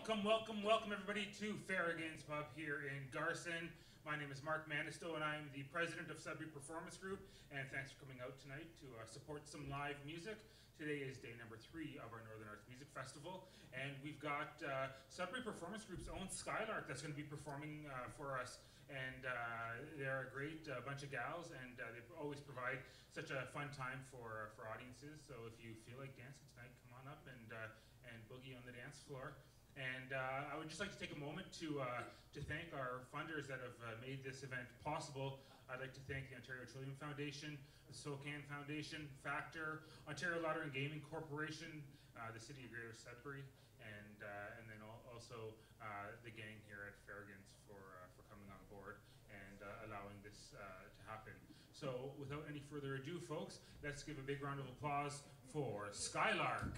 Welcome everybody to Farragon's Pub here in Garson. My name is Mark Manisto and I'm the president of Sudbury Performance Group, and thanks for coming out tonight to support some live music. Today is day number 3 of our Northern Arts Music Festival, and we've got Sudbury Performance Group's own Skylark that's going to be performing for us. And they're a great bunch of gals, and they always provide such a fun time for audiences. So if you feel like dancing tonight, come on up and boogie on the dance floor. And I would just like to take a moment to thank our funders that have made this event possible. I'd like to thank the Ontario Trillium Foundation, the SOCAN Foundation, Factor, Ontario Lottery and Gaming Corporation, the City of Greater Sudbury, and then also the gang here at Farragon's for coming on board and allowing this to happen. So without any further ado, folks, let's give a big round of applause for Skylark.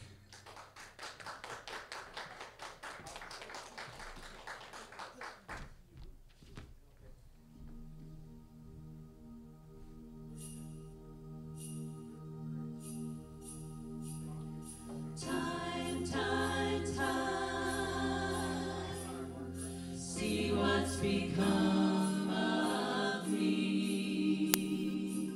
Become of me.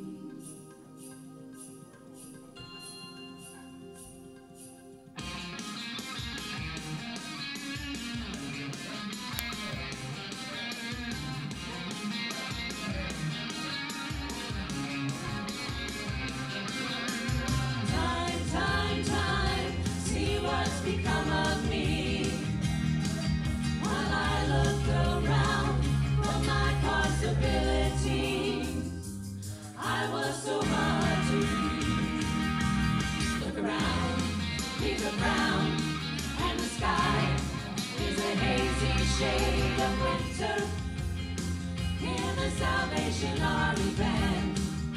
Time, see what's become of me. While I look around for my possibilities, I was so hard to please. Look around, leaves are brown, and the sky is a hazy shade of winter. In the Salvation Army band,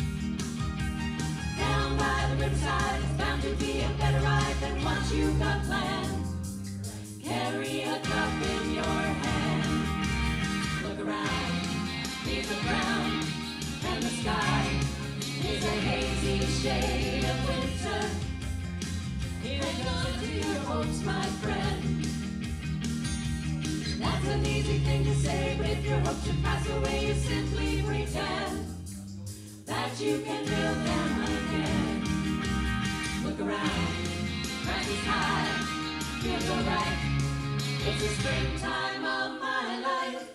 down by the riverside, it's bound to be a better ride than what you got planned. Carry a cup in your hand. Look around, leaves are brown, and the sky is a hazy shade of winter. Hang on to your hopes, my friend. That's an easy thing to say, but if your hopes should pass away, you simply pretend that you can build them again. Look around, grass is high, feels alright. It's the springtime of my life.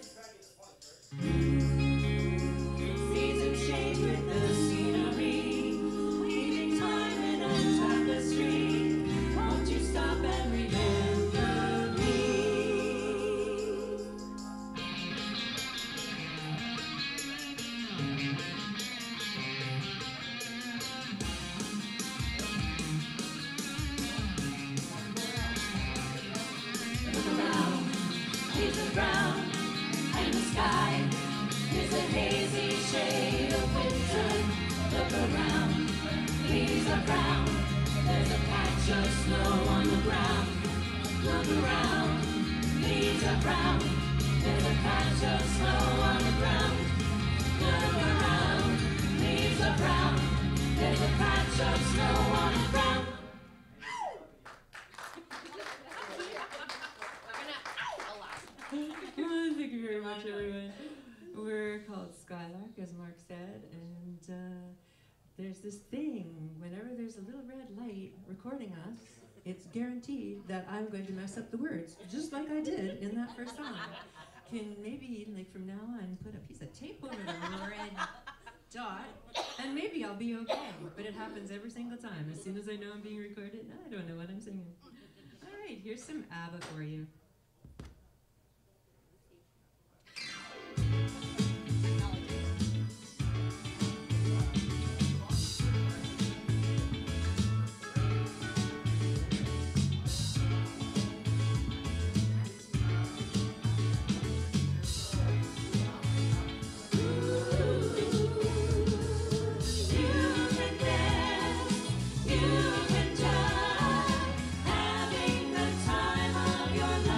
Seasons change with the scenery, weaving time in a tapestry. Won't you stop and remember me? Leaves are brown, and the sky is a hazy shade of winter. Look around, leaves are brown, there's a patch of snow on the ground. Look around, leaves are brown, there's a patch of snow on the ground. Look around, leaves are brown, there's a patch of snow on the ground. Thank you very much, everyone. We're called Skylark, as Mark said, and there's this thing, whenever there's a little red light recording us, it's guaranteed that I'm going to mess up the words, just like I did in that first song. Can maybe, like from now on, put a piece of tape over the red dot, and maybe I'll be okay. But it happens every single time. As soon as I know I'm being recorded, I don't know what I'm singing. All right, here's some ABBA for you. Having the time of your life.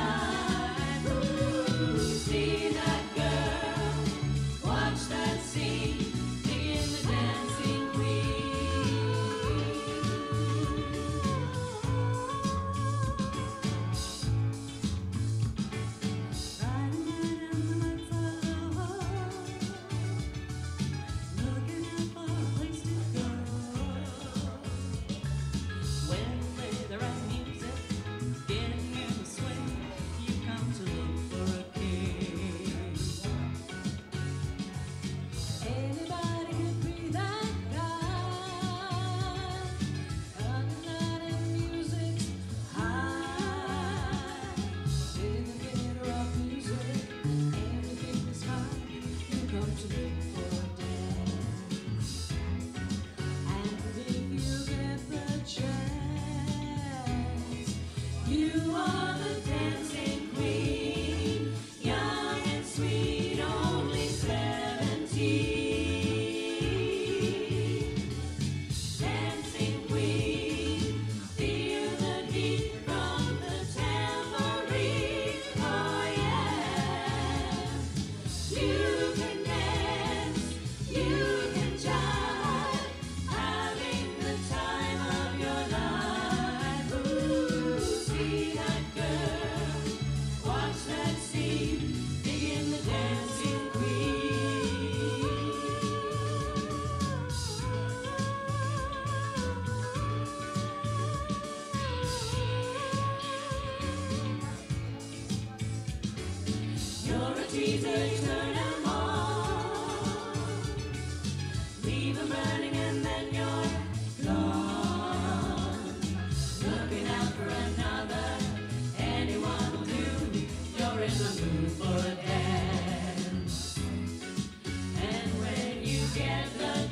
easy, turn 'em on. Leave 'em running and then you're gone. Looking out for another, anyone will do. You're in the mood for a dance. And when you get the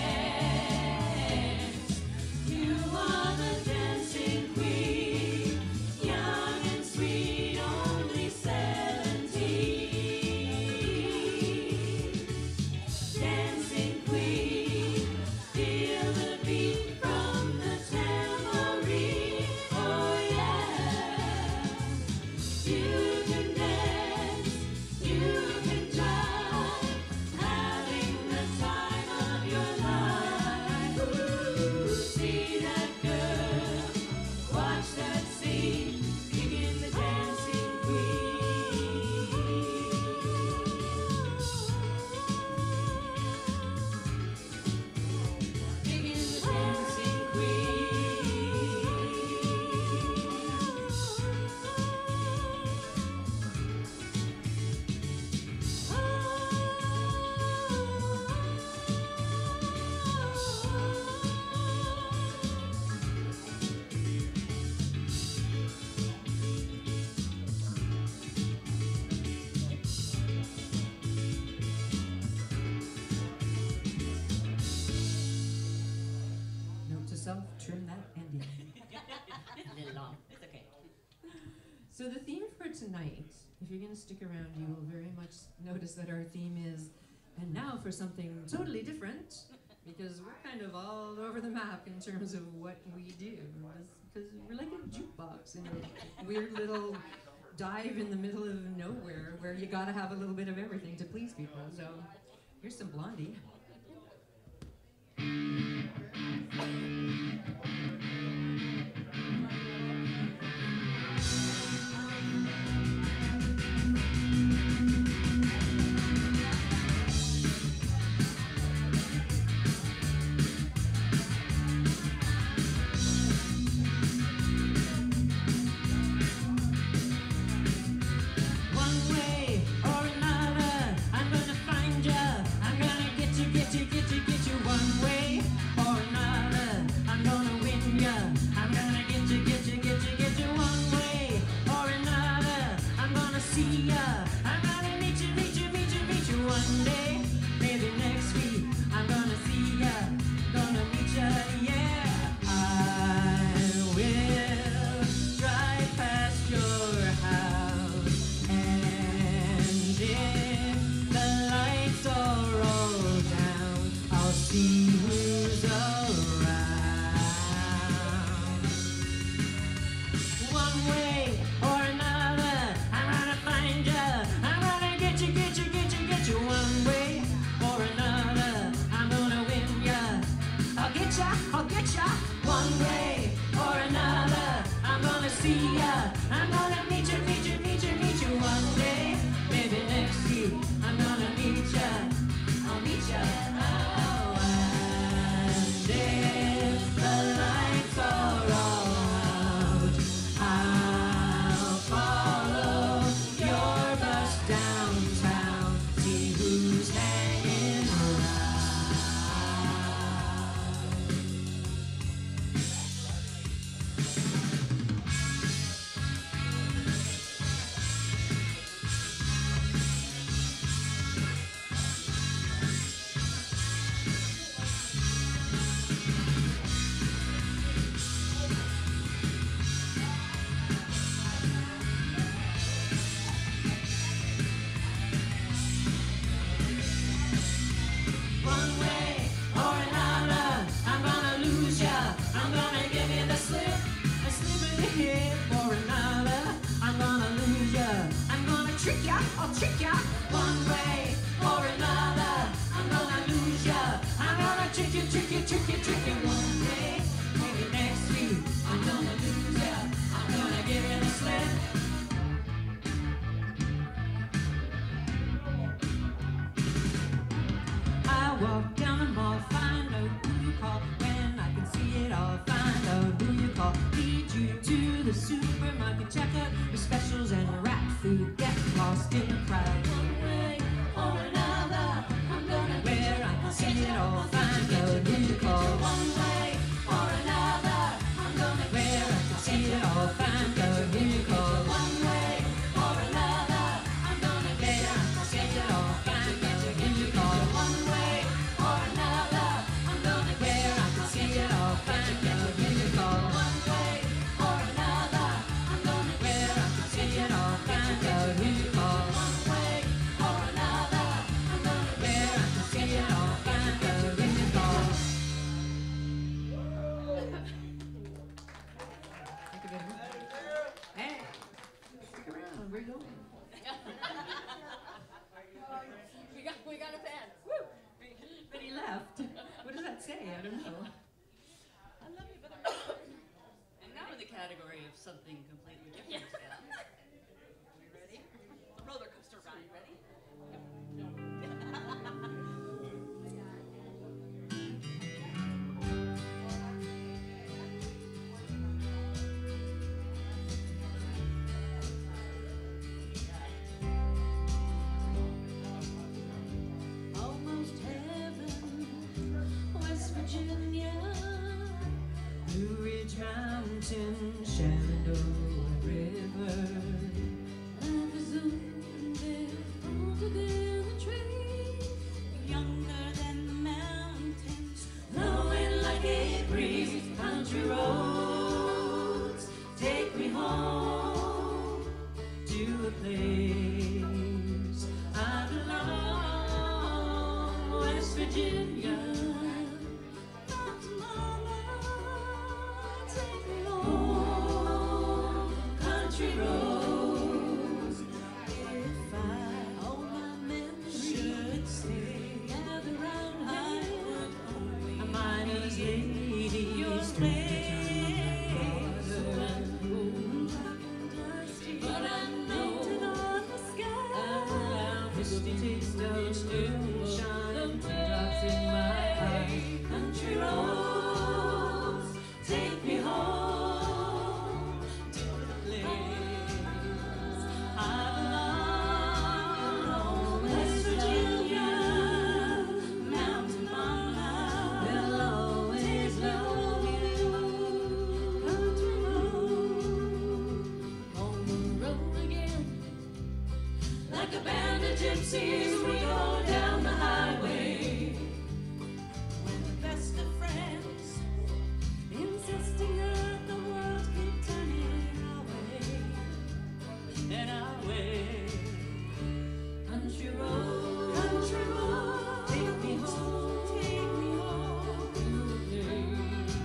chance, you are the dancing queen, young and sweet, only 17. Dancing queen, feel the beat from the tambourine. Oh yeah, you can dance, you can jive, having the time of your life. Ooh, see that girl, watch that scene, begin the dancing queen. Begin the dancing Note to self, trim that ending. It's a little long. It's okay. So the theme for tonight, if you're going to stick around, you will very much notice that our theme is, and now for something totally different, because we're kind of all over the map in terms of what we do. Because we're like a jukebox in a weird little dive in the middle of nowhere where you got to have a little bit of everything to please people. So here's some Blondie. One way or another, I'm gonna find ya. I'm gonna get you, get you, get you, get you. One way or another, I'm gonna win ya. I'm gonna get you, get you, get you, get you. One way or another, I'm gonna see ya. I'm gonna meet you, meet you, meet you, meet you. One day, maybe next week, I'm gonna see ya. Gonna meet ya, yeah. I will drive past your house, and if the lights are all down, I'll see who's around. One way or another, I'm gonna find ya. I'm gonna get you, get you, get you, get you. One way or another, I'm gonna win ya. I'll get ya, I'll get ya. One way or another, I'm gonna see ya. I'm gonna meet you, meet you, meet you, meet you. One day, maybe next week, I'm gonna meet ya. I'll meet ya. Oh, and if the lights are all out, I'll follow your bus downtown, see who's hanging around. One way or another, I'm gonna lose ya. I'm gonna give you the slip, a slip of the hip or another. I'm gonna lose ya. I'm gonna trick ya, I'll trick ya. One way or another, I'm gonna lose ya. I'm gonna trick you, trick you, trick you, trick you. One day, maybe next week, I'm gonna lose ya. I'm gonna give you the slip. I walk down the mall, find out who you call. When I can see it all, find out who you call. Lead you to the supermarket, check out your specials and your rat food. Get lost in the crowd. One way we're going. we got a fan. Woo! But he left. What does that say? I don't know. I love you, but I'm not. And now in the category of something completely different. Yeah. Are we ready? The roller coaster ride. Ready? Almost heaven, West Virginia, Blue Ridge Mountain, Shenandoah River. life is older, older than the trees, younger than the mountains, blowing like a breeze. Country roads take me home To a place I belong, West Virginia. Mountain mama, take me home, country roads. If all my men should stay, gather round, I would only A miner's lady, your straight place. to But I know painted on the sky, misty taste of moonshine, drops in my eyes. country roads take me home to the place I belong. West Virginia, mountain mama, will always love you. Country road, on the road again. Like a band of gypsies, we go down the highway. We're the best of friends, insisting that the world keep turning our way. And our way. Country road, take me home, take me home to the place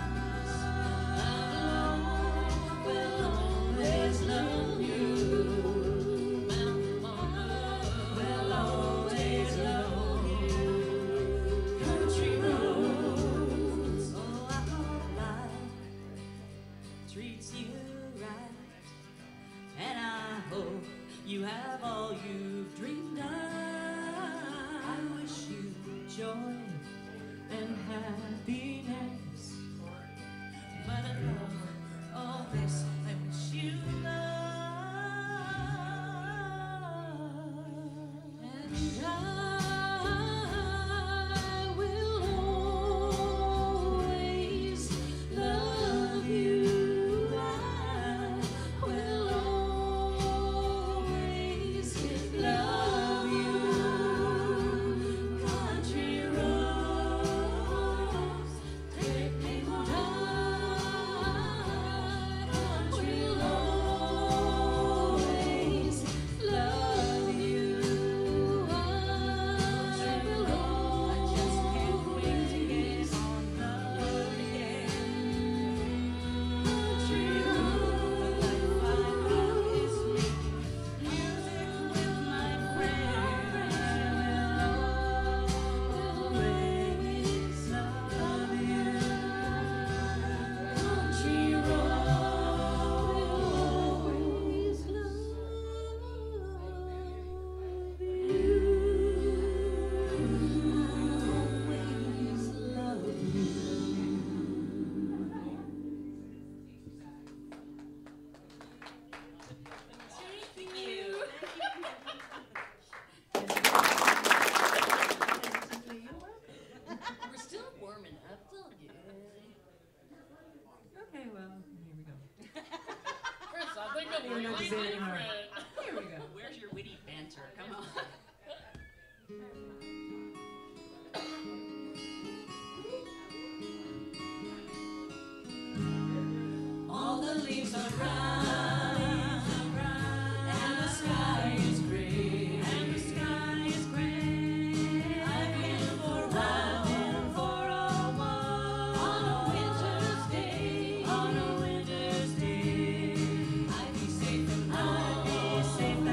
I belong. Will always love you. Mountain mama will always love you. Country roads, oh I hope life treats you right, and I hope you have all you've dreamed of. I wish you joy and happiness, but above all this, I wish you love. And I will always love you. I will always love you. Country roads take me home. Country will always love you. I just can't wait to gaze on the road again. Country road, the life I have is making music with my friends. Will always love you. Country road will always love Thank you. We're still warming up, don't you? Okay, well, here we go. For something I don't know what to say anymore. Here we go. Where's your witty banter? Come on. All the leaves are brown, and the sky is gray, and the sky is gray. I've been for a while, on a winter's day, I'd be safe and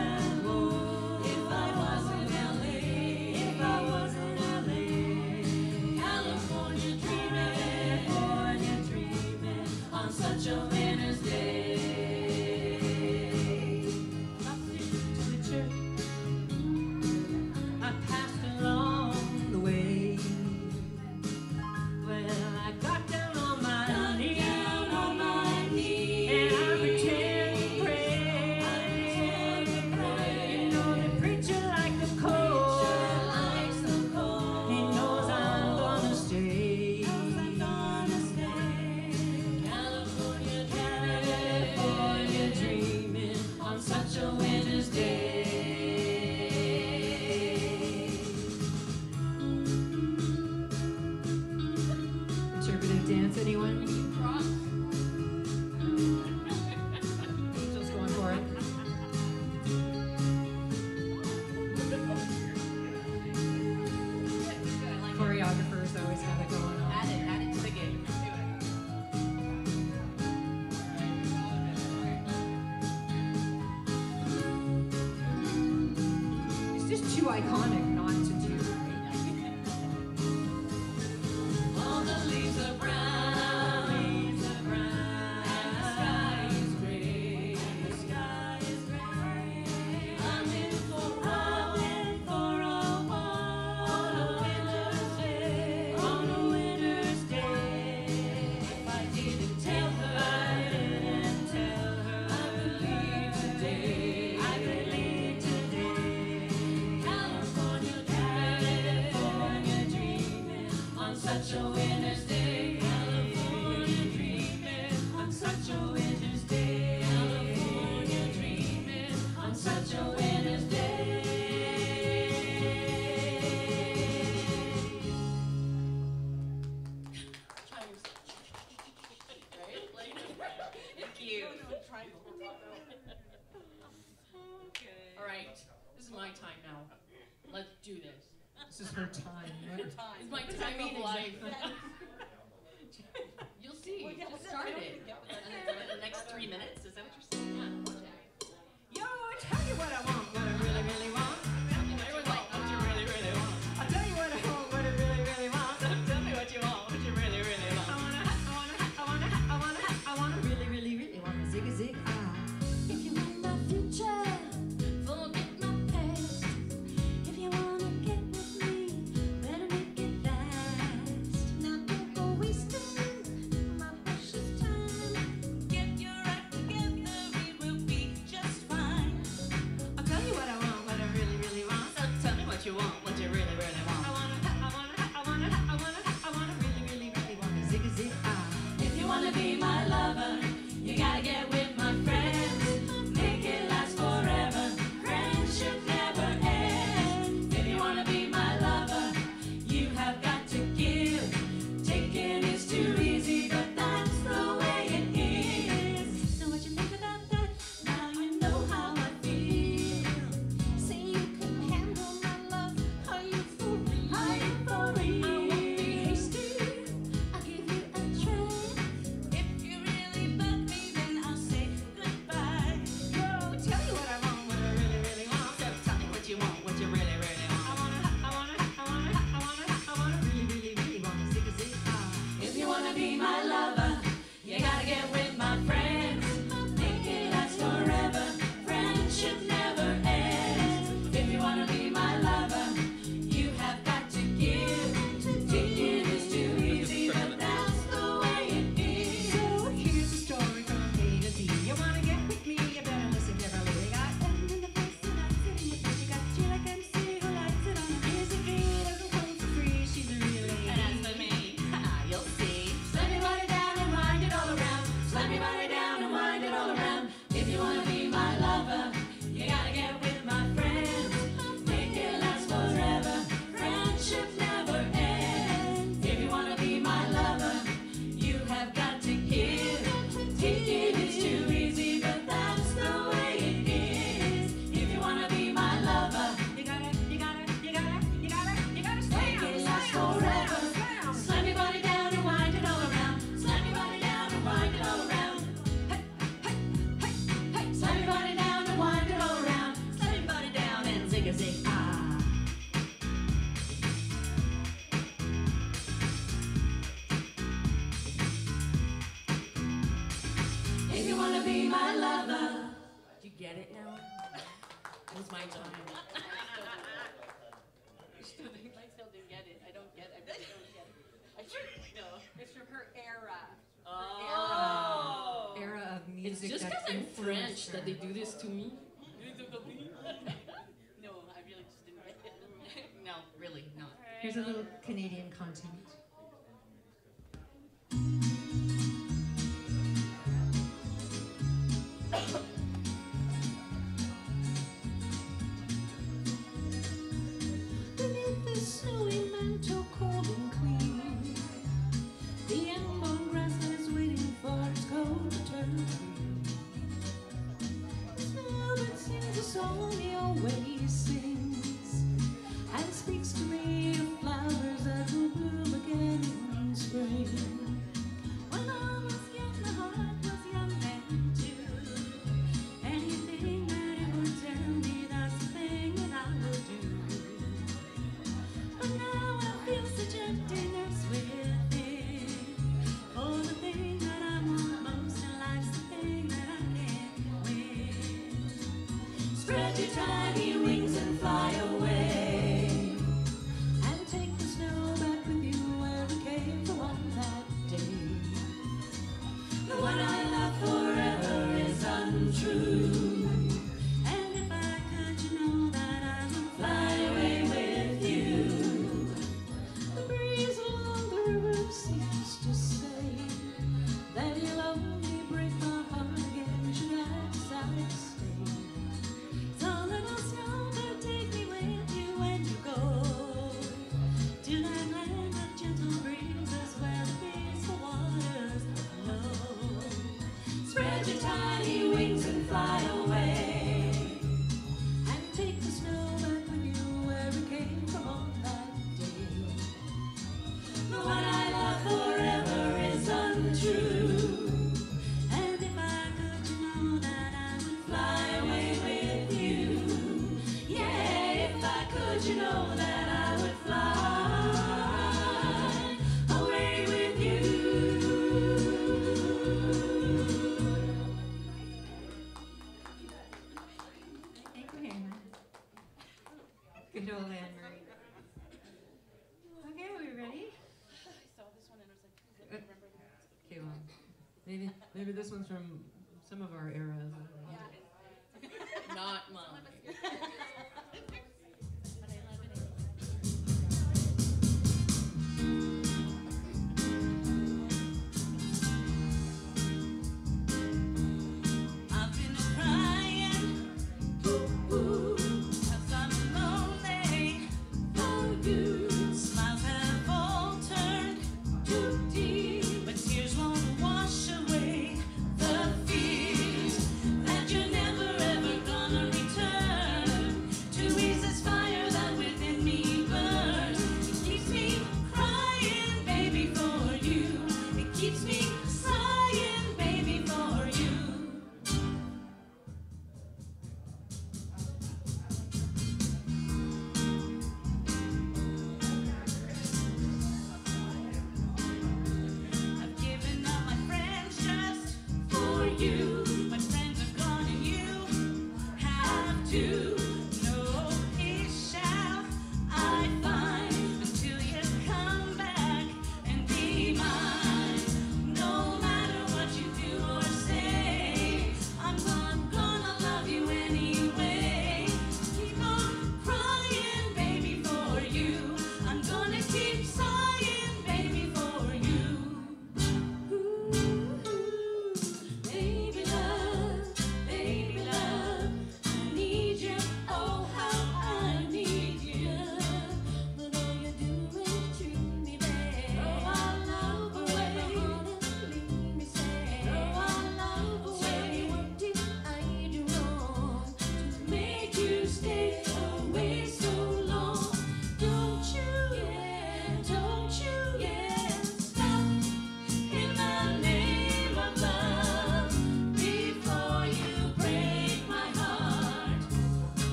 too iconic not to do. All the leaves are brown, and the sky is gray. I'm in for a walk on a winter's day. If I didn't tell her, I believe today. California dreaming on such a winter's day. California dreaming on such a winter's day. California dreaming on such a winter's day. Thank you. All right, this is my time now. Let's do this. This is her time. It's my time of life. You'll see. Just start it. In the next 3 minutes, is that what you're saying? Yo, I tell you what I want, what I really, really want. Everyone's like, what you really, really want? I tell you what I want, what I really, really want. Tell me what you want, what you really, really want. I wanna really, really, really want a ziggy zig ah. If you want my future, forget my past. If you wanna get with me, better make it fast. Now don't go wasting my precious time. Get your act together, we will be just fine. I'll tell you what I want, what I really, really want. So tell me what you want, what you really, really want. I wanna really, really, really want a ziggy zig ah. If you wanna be my lover, you gotta get with my friends. Make it last forever. Friendship never ends. If you wanna be my lover, you have got to give. Taking is too easy, but that's the way it is. Know what you think about that? Now you know how I feel. Say you can handle my love. Are you for real? Are you for real? I won't be hasty. I'll give you a try. If you really bug me, then I'll say goodbye. Yo, tell you what I want, what I really, really want. So tell me what you want, what you really, really want. I wanna really, really, really want a ziggy zig ah. If you wanna be my lover, you gotta get with my friends. Make it last forever. Friendship never ends. If you wanna be my lover, you have got to give. Taking is too easy, but that's the way it is. So here's the story from A to Z. You wanna get with me, you better listen carefully. We got M in the face and that's it in your face. You got G like MC who likes it on the music. Doesn't come for free, she's a real lady. And as for me, you'll see. Slam your body down and wind it all around. Slam your body down and wind it all around. If you wanna be my lover, you gotta get with my friends. Make it last forever. Friendship never ends. If you wanna be my lover, you have got to give. Taking is too easy, but that's the way it is. If you wanna be my lover, You gotta make it last forever. Slam your body down and wind it all around. Slam your body down and wind it all around. Slam your body down and wind it all around. Slam your body down and zig a zig ah. If you wanna be my lover. Do you get it now? It was my time. I still didn't get it. I don't get it. I really don't get it. I certainly know. It's from her era. Oh. era of It's music just that because I'm influenced French her. that they do this to me. No, I really just didn't get it. No, really, not. Here's a little Canadian content. Beneath the snowy mantle, cold and clean, the unborn grassland is waiting for its coat to turn green. Snowbird sings a song he always sings, and speaks to me of flowers that will bloom again. untrue. And if I could, you know that I would fly away with you. The breeze along the river seems to say that you'll only break my heart again should I decide to stay. So little snow, but take me with you when you go to that land of gentle breezes where the peaceful waters flow. Spread your tiny wings and fly away, and take the snow back with you where it came from on that day. The one I love forever is untrue. And if I could, you know that I would fly away with you. Yeah, if I could, you know that I would fly away with you. Thank you, Hannah. Good old Anne Marie. Okay, are we ready? I saw this one and I was like, I don't remember the words. Okay, well, maybe this one's from some of our eras. I don't know. Not mine. But I love it. I've been crying, ooh, 'cause I'm lonely for you. Smiles have all turned too deep, but tears won't wash away the fears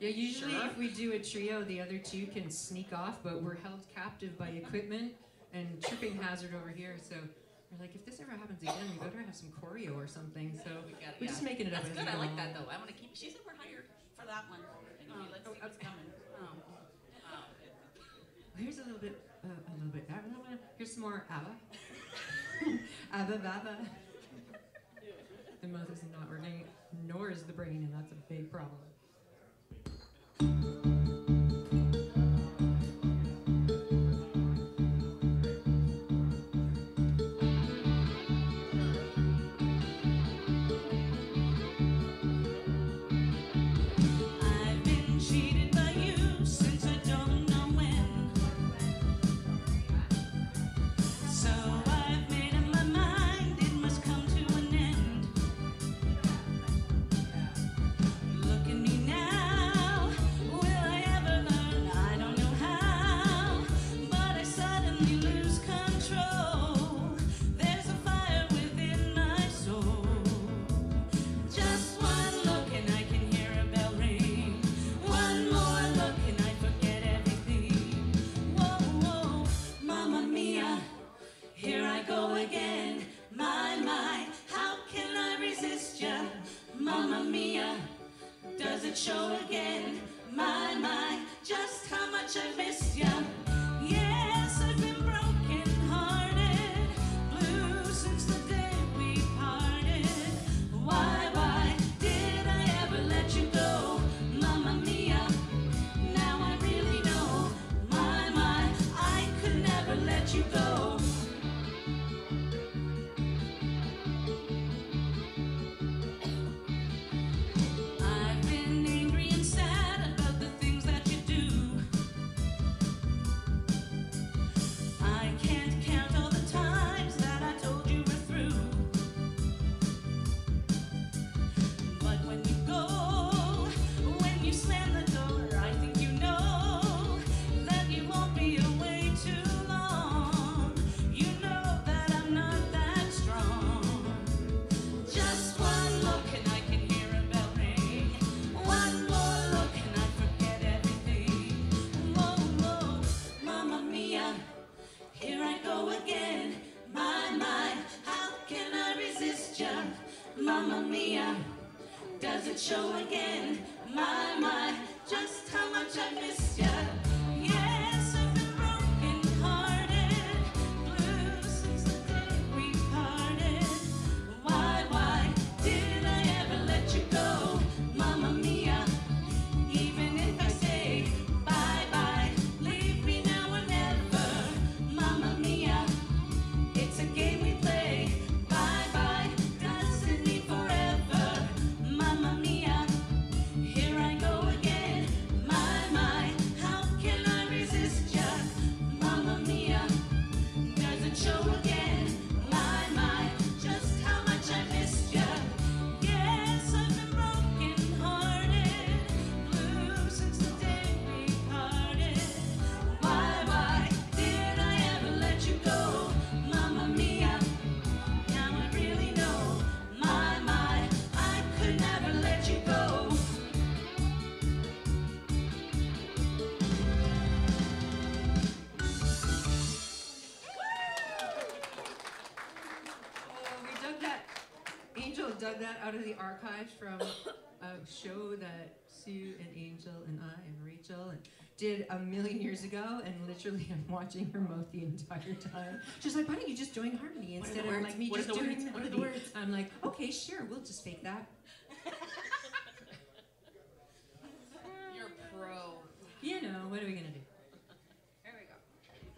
Yeah, usually Sure. if we do a trio, the other two can sneak off, but we're held captive by equipment and tripping hazard over here. So we're like, if this ever happens again, we better have some choreo or something. So we're just making it up That's as good. we I go like that along. though. I want to keep. She said we're hired for that one. Anyway, let's see what's coming. Here's a little bit. Here's some more ABBA. ABBA, BABA. The mouth is not working, nor is the brain, and that's a big problem. I've been cheated by you since I don't know when. So I've made up my mind it must come to an end. Look at me now, will I ever learn? I don't know how, but I suddenly lose control. There's a fire within my soul. Just one look and I can hear a bell ring. One more look and I forget everything. Whoa, whoa, Mamma Mia, here I go again. My, how can I resist ya? Mamma Mia, does it show again? My, just how much I missed ya. Yes, I've been broken hearted, blue since the day we parted. Why did I ever let you go? Mamma Mia, now I really know. My, I could never let you go. I've been angry and sad about the things that you do. I can't count all the times that I told you we're through. But when you go, when you slam the door, I think you know that you won't be away too long. You know that I'm not that strong. Just one look and I can hear a bell ring. One more look and I forget everything. Whoa, Mamma Mia, here I go again. My, how can I resist ya? Mamma Mia, does it show again? My, just how much I missed ya. Yes, I've been broken hearted, blue since the day we parted. Why did I ever let you go? Mamma Mia, even if I say bye, leave me now or never. Mamma Mia, it's a game we play. Bye, doesn't mean forever. Mamma Mia, here I go again. My, how can I resist ya? Mamma Mia, does it show again? My, just how much I missed ya. Yes, I've been broken hearted, blue since the day we parted. Why did I ever let you go? Mamma Mia, now I really know. My, I could never let you go. We dug that. Angel dug that out of the archives from a show that Sue and Angel and I and Rachel did a million years ago, and literally I'm watching her mouth the entire time. She's like, why don't you just join harmony What are instead the of words? like me What are just the doing words? What are the harmony?" words? I'm like, okay, sure, we'll just fake that. You're a pro. You know, what are we gonna do? Here we go.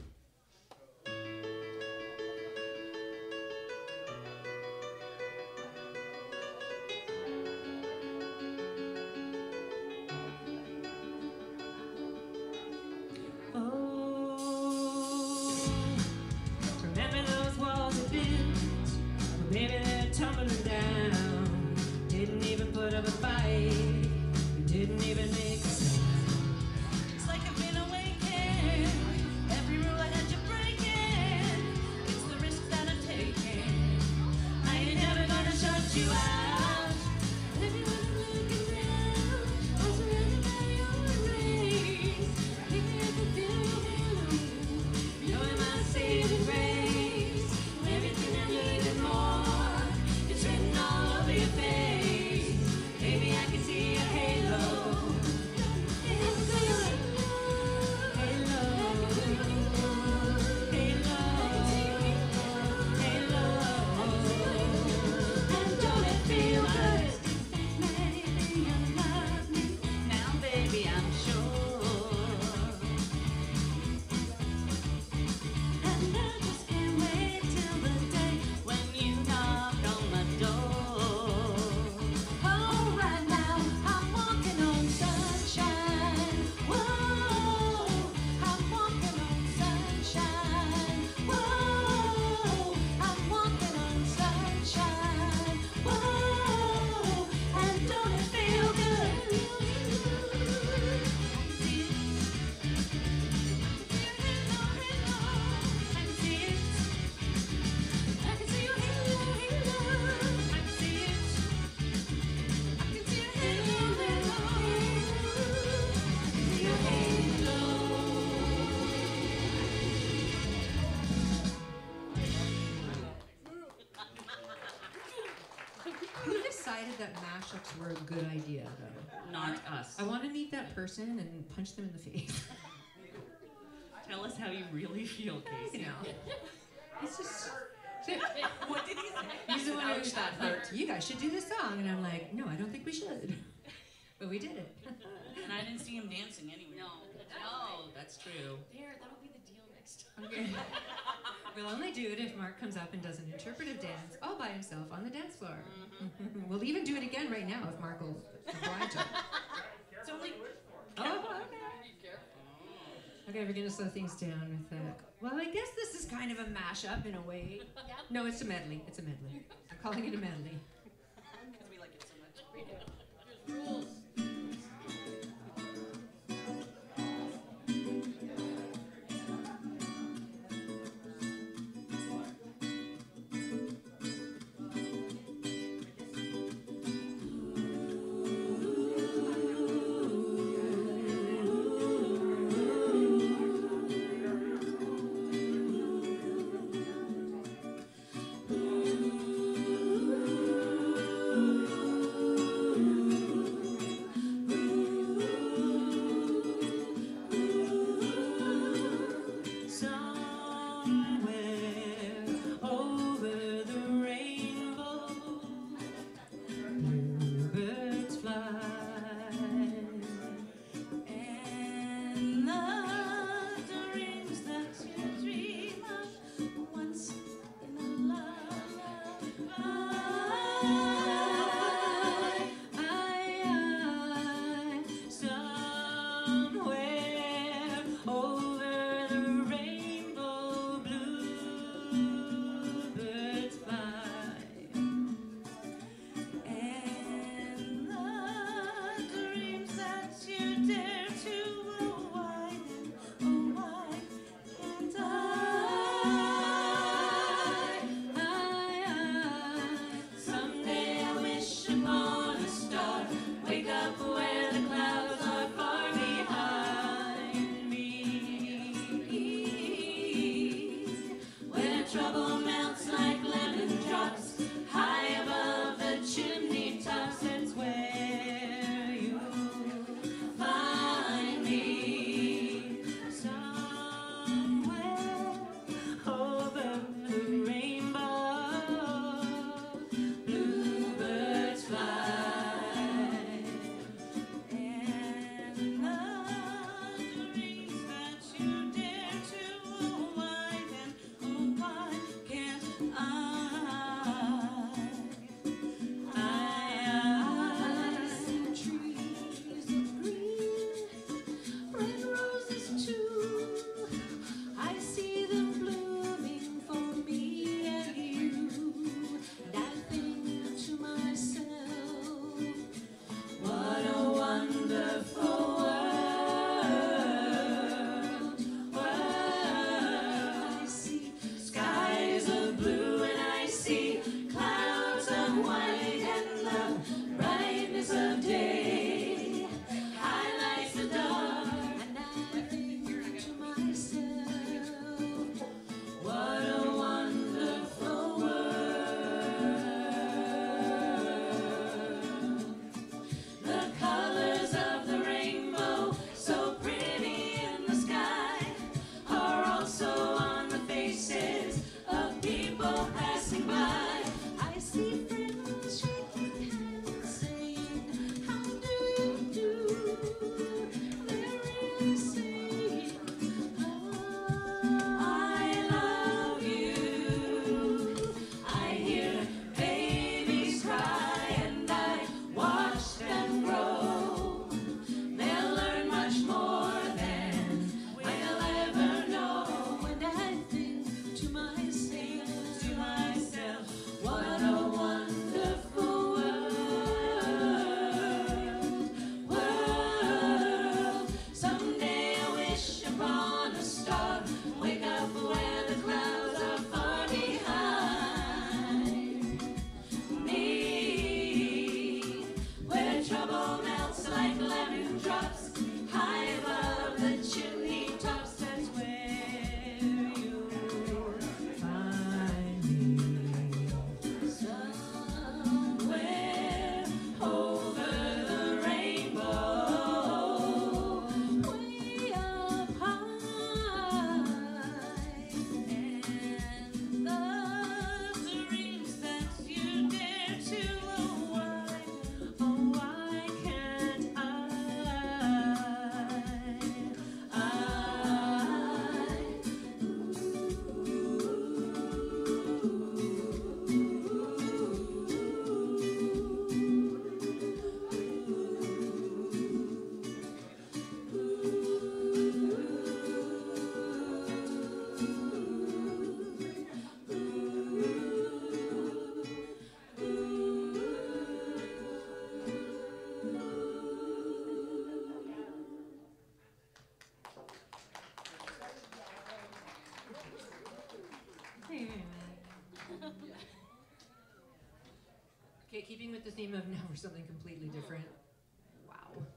Oh, remember those walls we built? Well, maybe they're tumbling down. Didn't even put up a fight. We didn't even make a sound. It's like I've been awakened. Every rule I had to break in. It's the risk that I'm taking. I ain't never gonna shut you out. Everyone looking down, was everybody that mashups were a good idea, though. Not us. I want to meet that person and punch them in the face. Tell us how you really feel, Casey. You know, it's just. What did he say? He's the one who Ouch, that hurt. you guys should do this song, and I'm like, no, I don't think we should, but we did it. And I didn't see him dancing anyway. No, that's true. There, that'll be the deal next time. Okay. We'll only do it if Mark comes up and does an interpretive dance all by himself on the dance floor. We'll even do it again right now if Mark will oblige us. It's only. Oh, okay. Be careful. Okay, we're gonna slow things down with well, I guess this is kind of a mashup in a way. Yeah. No, it's a medley. It's a medley. I'm calling it a medley. Because we like it so much. We do. There's rules. Okay, keeping with the theme of now we're something completely different. Wow.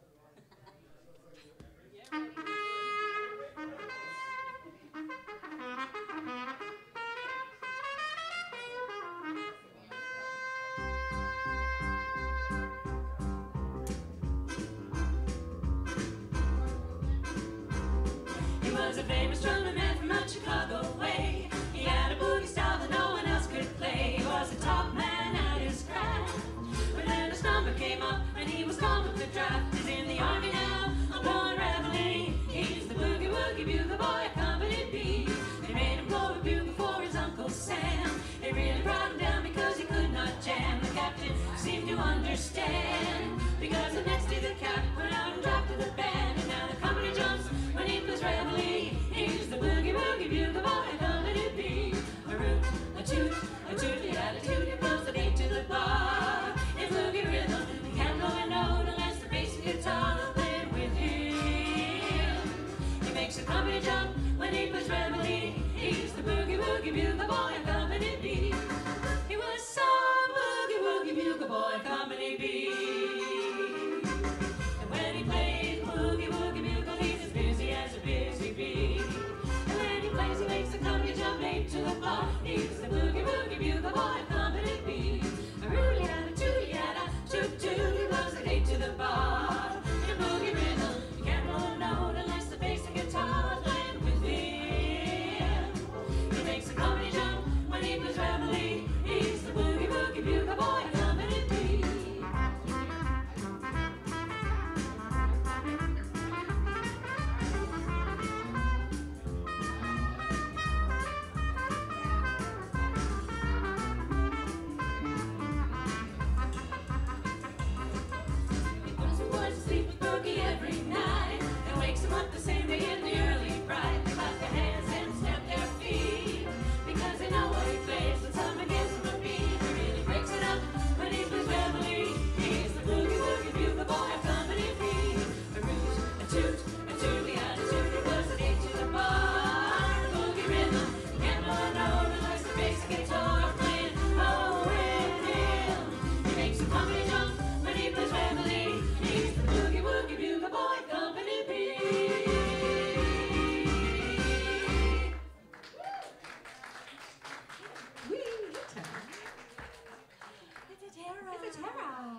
He was a famous drummer man from out Chicago way. He had a boogie style that no one else could play. He was a top man at his craft. But then his number came up and he was gone with the draft. He's in the army now, I'm blowing reveille. He's the boogie woogie bugle boy of Company B. They made him blow a bugle for his Uncle Sam. They really brought him down because he could not jam. The captain seemed to understand, because the next day the cap went out and dropped to the band. And now the company jumps when he plays reveille. He's the boogie woogie bugle boy of Company B. A root, a toot, the attitude, he blows the beat to the bar. In boogie rhythm, he can't blow a note unless the bass and guitar are playing with him. He makes the company jump when he plays reveille. He's the boogie woogie bugle boy of Company B. He was some boogie woogie bugle boy of Company B. And when he plays boogie woogie bugle, he's as busy as a busy bee. And when he plays, he makes the company jump eight to the bar. He's the boogie woogie bugle boy of Company B. A really had a tootie had a toot toot. He blows the eight to the bar. In boogie rhythm, you can't blow a note unless the bass and guitar are playing with him. He makes the company jump when he plays reveille. He's the boogie woogie bugle boy of Company B. He puts the boys to sleep with boogie every night and wakes them up the same day in the early bright. They clap their hands and stamp their feet because they know what he plays when someone gives him a beat. He really breaks it up when he plays reveille. He's the boogie woogie bugle boy of Company B. A root, a toot, the attitude, he blows the beat to the bar. Boogie rhythm, can't blow a note unless the bass and guitar are playing with him. He makes the company jump when he plays reveille. He's the boogie woogie bugle boy of Company B. Wee, guitar. It's a terror. It's a terror.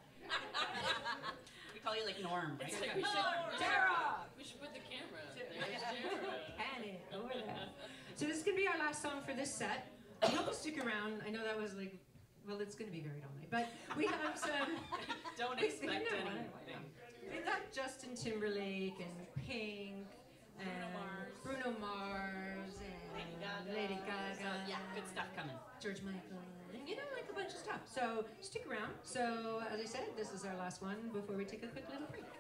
We call you like Norm, right? It's like we should, Tara! we should put the camera up there. There's Tara. Pan it over there. So this is gonna be our last song for this set. I hope you stick around. I know that was like, well, it's gonna be varied all night, but we have some. Don't we- expect no, anything. We got Justin Timberlake and Pink and Bruno Mars and Lady Gaga. So, yeah, good stuff coming. George Michael, and you know, like a bunch of stuff. So stick around. So as I said, this is our last one before we take a quick little break.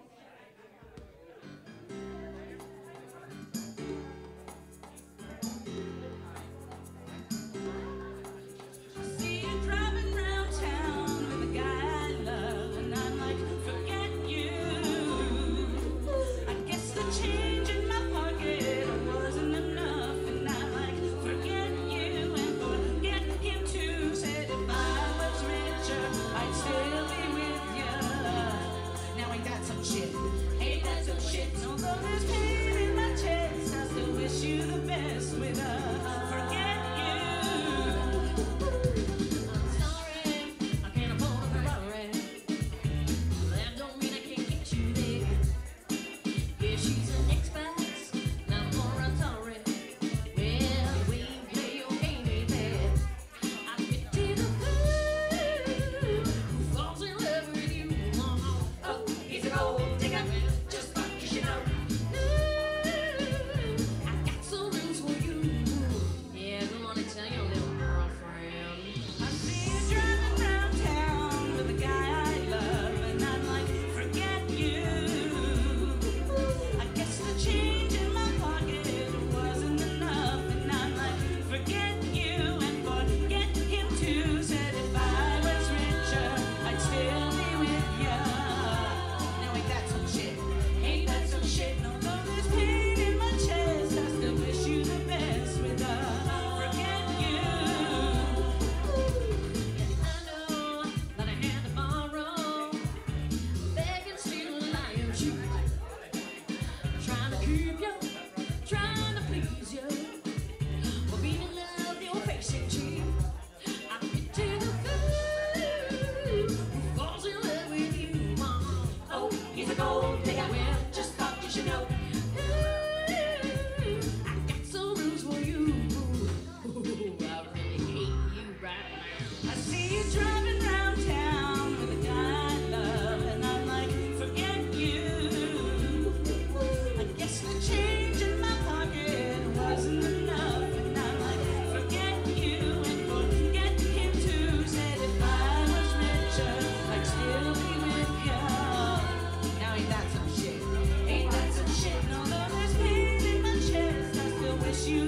See you driving round town with a guy I love, and I'm like, forget you. I guess the change in my pocket wasn't enough, and I'm like, forget you and forget him too. Said if I was richer, I'd still be with you. Now ain't that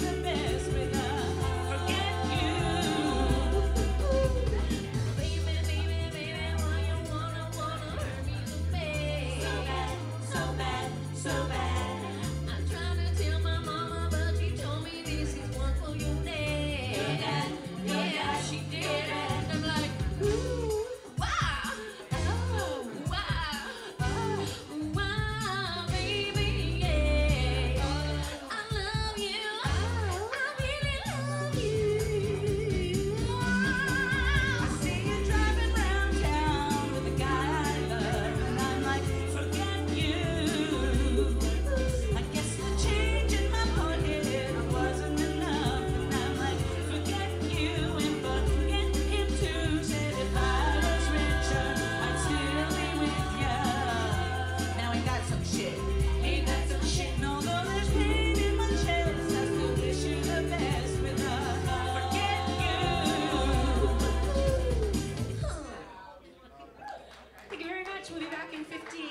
the best with her. Forget you. Baby, baby, baby, why you wanna hurt me so bad? So bad, so bad, so bad. I'm trying to tell my mama, but she told me this is one for your dad. Yeah, she did. And I'm like, ooh, wow, oh, wow, oh, wow, baby, yeah. I love you, I really love you. I see you driving round town with a guy I love, and I'm like, forget you. I guess the change in my pocket wasn't enough, and I'm like, forget you and forget him too. Said if I was richer, I'd still be with ya. Now ain't that some shit? Ain't that some shit? And although there's pain in my chest, I still wish you the best with her. Forget you. Thank you very much. We'll be back in 15.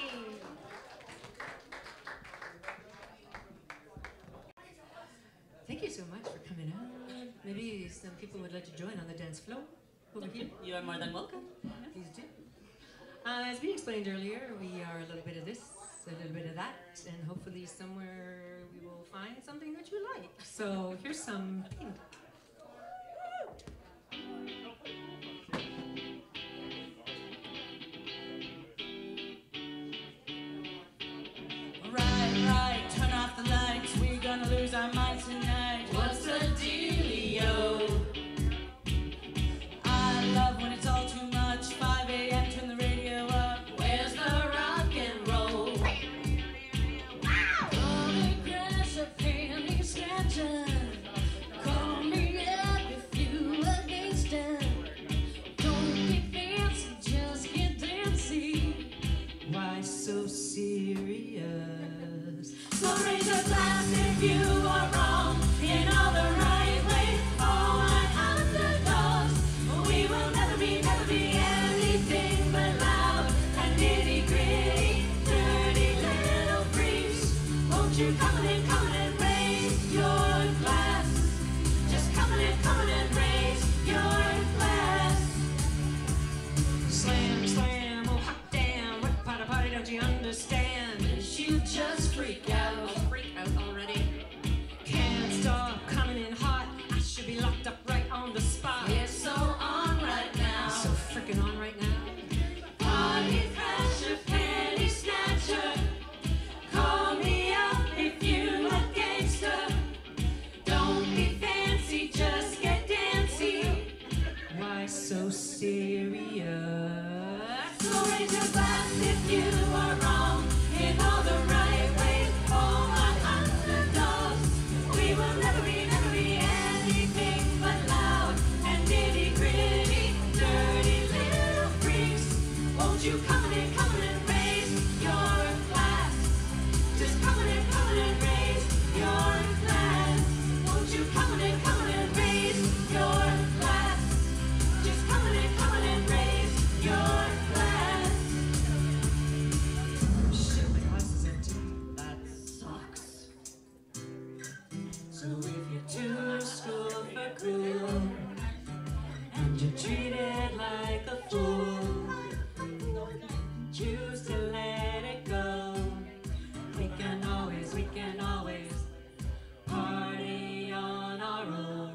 Thank you so much for coming out. Maybe some people would like to join on the dance floor over here. You are more than welcome. Please do. As we explained earlier, we are a little bit of this, a little bit of that, and hopefully somewhere we will find something that you like. So here's some Pink. Right, turn off the lights. We're gonna lose our minds tonight. What's the dealio? I love when it's all too much. 5 a.m. turn the radio up. Where's the rock and roll? Gonna crash a penny scratcher. Call me up if you a gangster. Don't be fancy, just get dancy. Why so serious? So raise a glass if you are wrong in all the right ways. Oh, my underdogs, we will never be anything but loud and nitty gritty, dirty little freaks. Won't you come and raise your glass? Just come and raise your glass. Slam, slam, oh hot damn, what part of party don't you understand? You just freak out. Freak out already. Can't stop coming in hot. I should be locked up right on the spot. It's so on right now. So freaking on right now. Party crasher, penny snatcher. Call me up if you a gangster. Don't be fancy, just get dancy. Why so serious? So raise your glass if you are wrong in all the right ways. Oh, my underdogs, we will never be anything but loud and nitty gritty, dirty little freaks. Won't you come and raise your glass? Just come and raise your glass. Won't you come and raise your glass? Just come and raise your glass. Shit, my glass is empty. That sucks. So if you're too school for cool and you're treated like a fool, choose to let it go. We can always party on our own.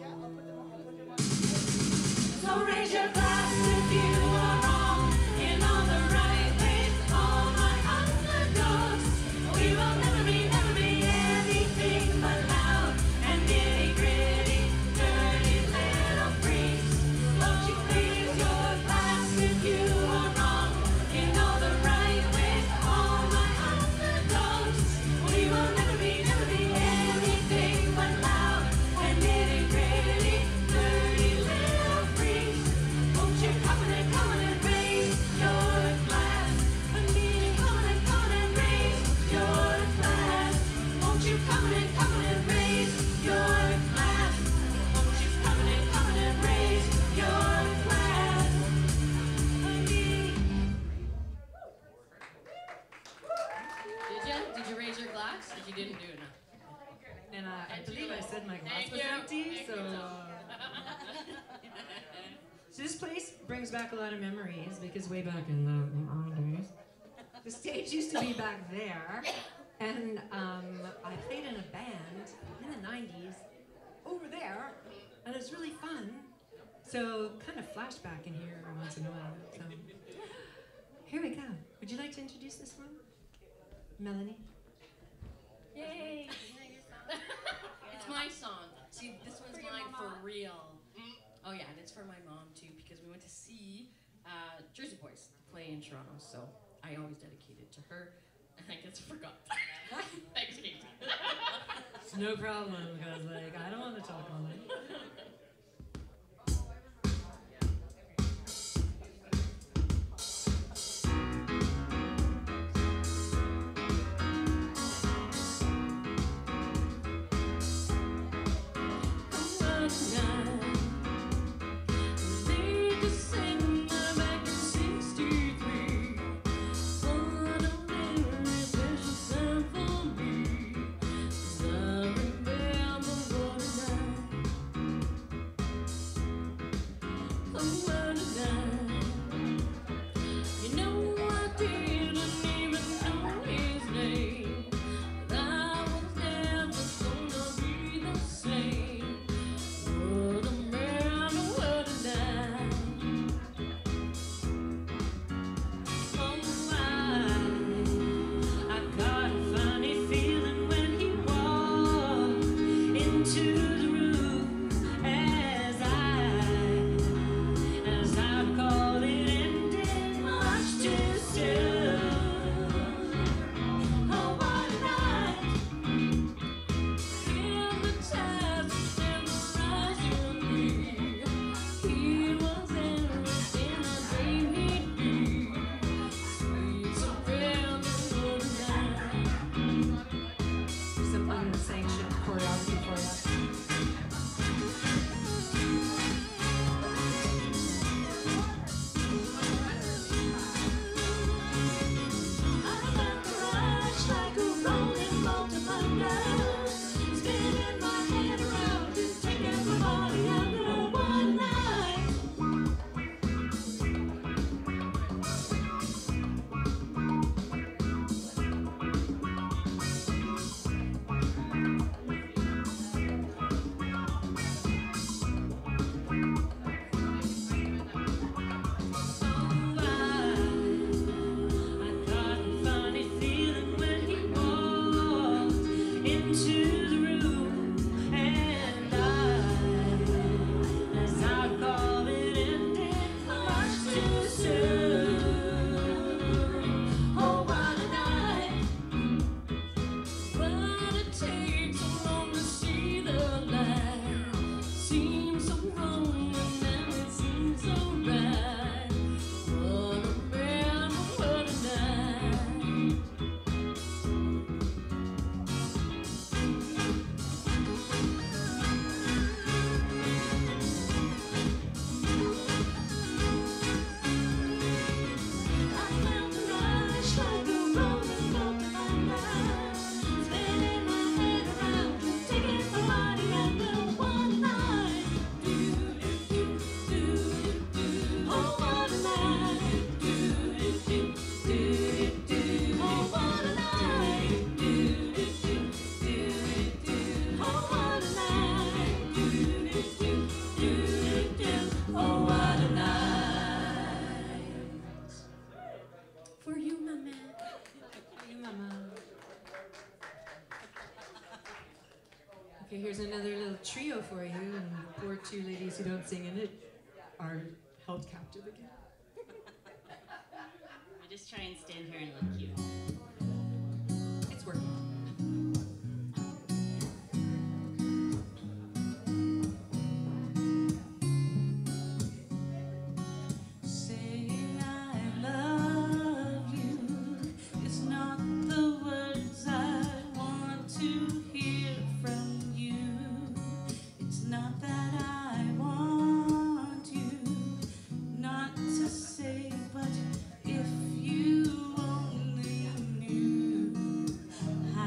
So raise your glass if you are wrong in all the right ways. All my underdogs, we will never be anything but loud and nitty gritty, dirty little freaks. and my glass Thank was you. empty. Thank So, you. so this place brings back a lot of memories because way back in the early days, the stage used to be back there, and I played in a band in the 90s over there, and it was really fun. So kind of flashback in here once in a while. So here we go. Would you like to introduce this one? Melanie? Yay! It's my song. See, this one's mine for real. Oh yeah, and it's for my mom too because we went to see Jersey Boys play in Toronto, so I always dedicate it to her. And I guess I forgot. Thanks, Casey. It's no problem, because like I don't want to talk all night. Some unsanctioned choreography for you. For you, mama. For you, mama. Okay, here's another little trio for you, and the poor two ladies who don't sing in it are held captive again. I just try and stand here and look cute. It's working. Saying I love you is not the words I want to hear from you. It's not that I want you not to say, but if you only knew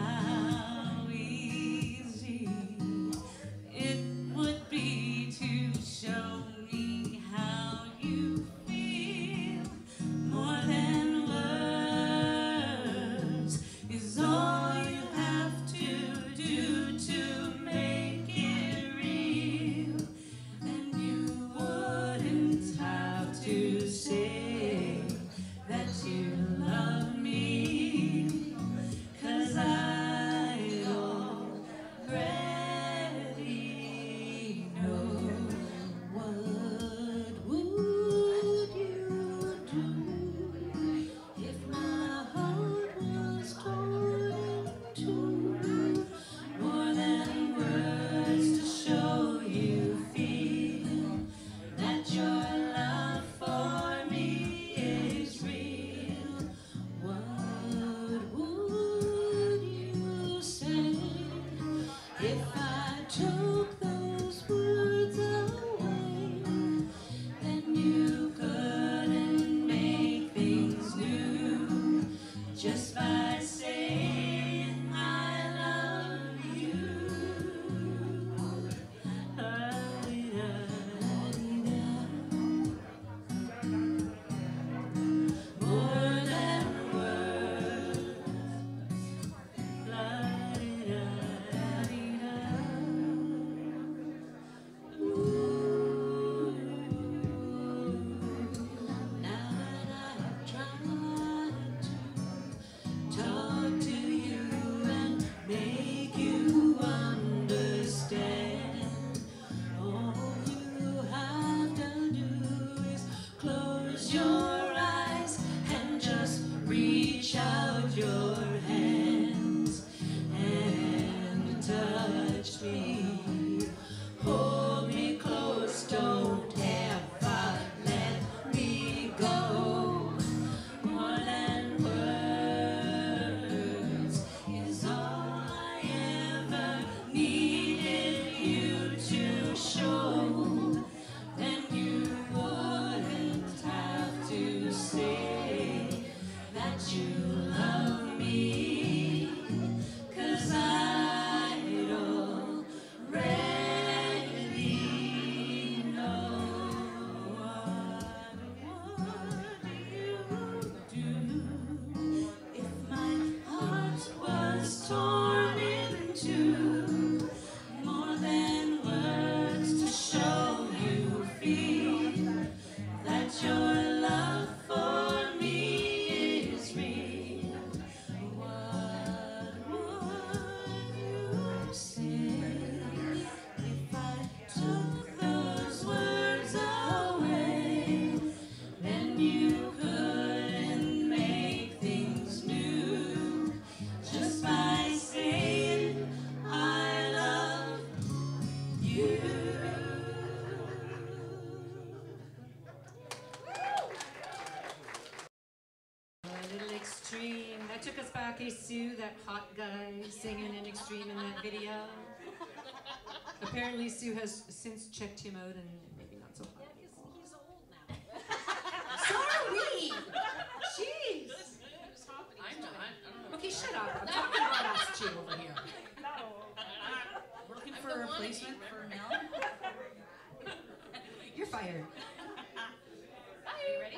A little extreme. That took us back, hey Sue, that hot guy singing in Extreme in that video. Apparently Sue has since checked him out and maybe not so hot. Yeah, he's old now. So are we! Jeez! I'm not. I don't know. Okay, shut up. I'm talking about us two over here. We're looking I'm for the a wannabe, replacement for remember? Mel. You're fired. Are you ready?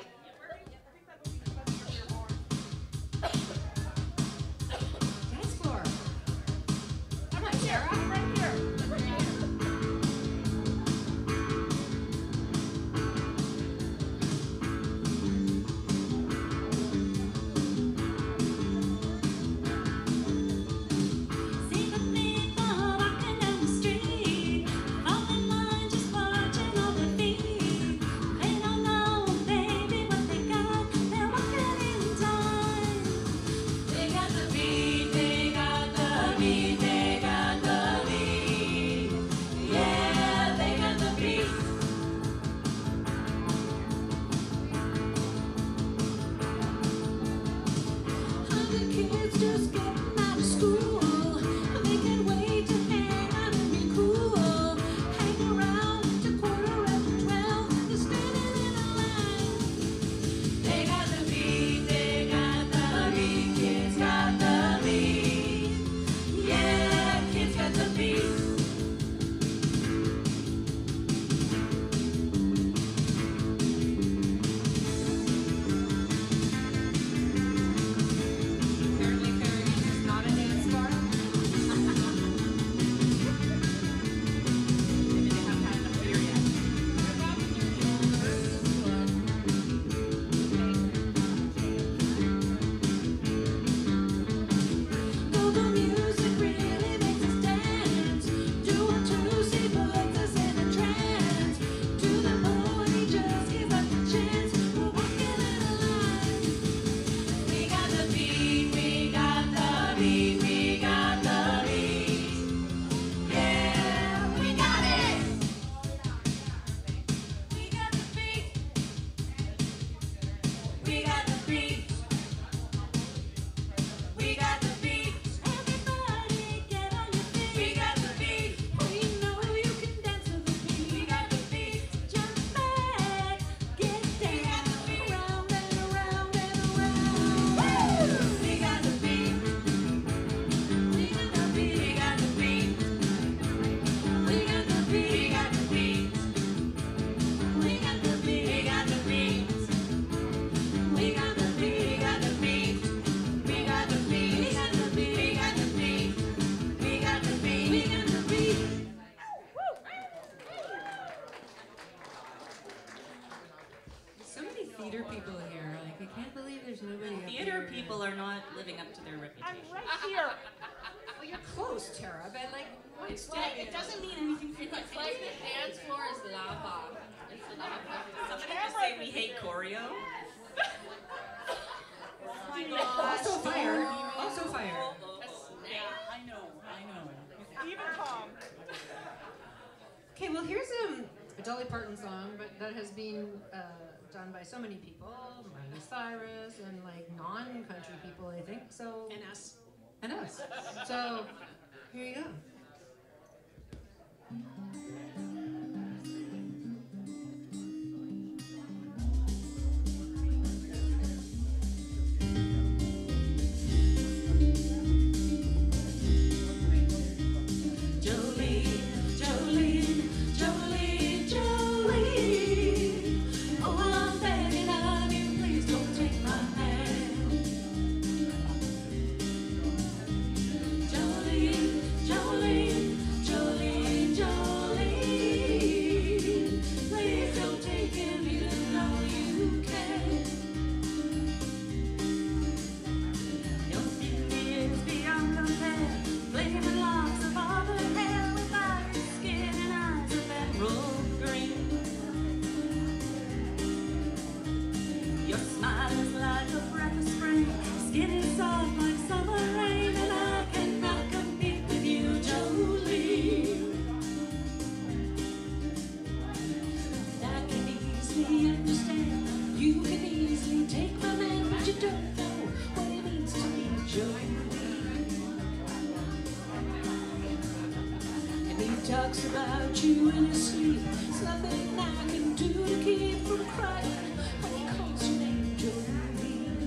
Dance floor. Come on, Tara. Right here. See the people walking down the street, all in line just watching all the feet. They don't know, baby, what they got. They're walking in time. They got the beat, they got the beat, they got the beat. Yeah, they got the beat. Other kids just getting out of school. They can't wait to hang out and be cool. Hang around to 12:15. They're standing in a line. They got the beat, they got the beat. Kids got the beat. Yeah, kids got the beat. Apparently Farragut is not a dance star. Maybe they haven't had enough beer yet. Go-go music really makes us dance. Do one, two, see, puts us in a trance. To the booty, just give us a chance. We're walking in a line. We got the beat, we got the beat, we got the beat. Yeah, we got it. We got the beat. We got the beat. We got the beat. Everybody get on your feet. We got the beat. We know you can dance to the beat. We got the beat. Jump back, get down, around and around and around. Woo! We got the beat. We got the beat. We got the beat. We got the beat. We got the beat. We got the beat. We got the beat. We got the beat. We got the beat. We got the beat. We got the beat. We got the beat. We got the beat. We got the beat. So many theater people here. Like, I can't believe there's nobody up Theater here. people are not living up to their reputation. Well, you're close, Tara, but like, It's Well, like, it doesn't mean anything for it's like the dance floor is lava. It's lava. Somebody just say we hate choreo. also fire. Also fire. A snack. I know. even Tom. Okay, well here's a Dolly Parton song, but that has been done by so many people, Miley Cyrus and like non-country people, I think. So And us. and us. So here you go. Jolene, Jolene, Jolene, Jolene. Oh, I'm begging of you, please don't take my hand. Jolene, Jolene. talks about you in his sleep. There's nothing I can do to keep from crying when he calls your name, Jolene.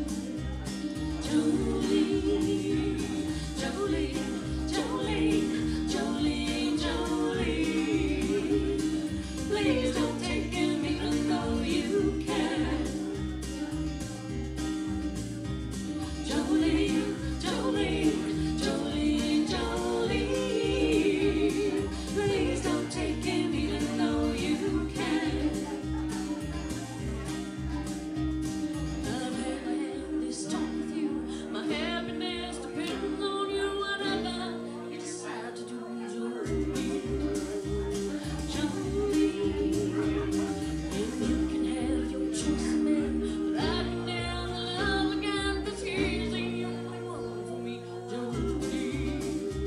Jolene, Jolene, Jolene, Jolene, Jolene. Please don't take him even though you can. Jolene, Jolene, Jolene, Jolene. Please don't take him even though you can. I've had this talk with you. My happiness depends on you. Whatever you decide to do, Jolene. Jolene. And you can have your choice of men, but I can never love again, 'cause he's the only one for me. Jolene,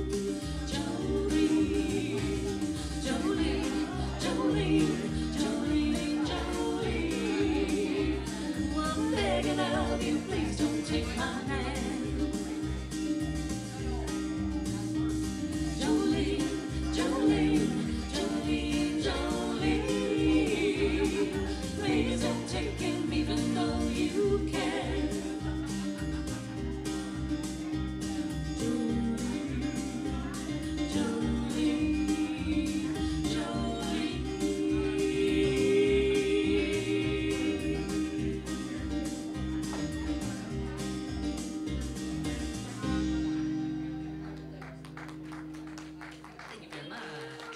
Jolene, Jolene, Jolene, Jolene, Jolene. Well, I'm begging of you, please don't take my hand. Jolene, Jolene, Jolene, Jolene. Please don't take him even though you can. Jolene, Jolene, Thank you very much.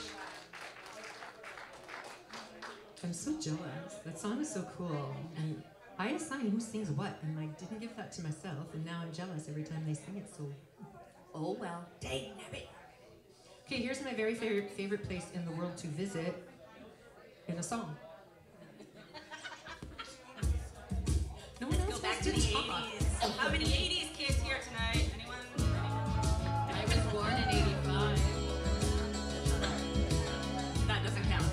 I'm so jealous. That song is so cool. And I assign who sings what, and I didn't give that to myself, and now I'm jealous every time they sing it, so oh well. Dang nabbit. Okay, here's my very favorite place in the world to visit in a song. No one else Go back wants to the talk. 80s. How many 80s kids here tonight? Anyone? I was born in '85. That doesn't count.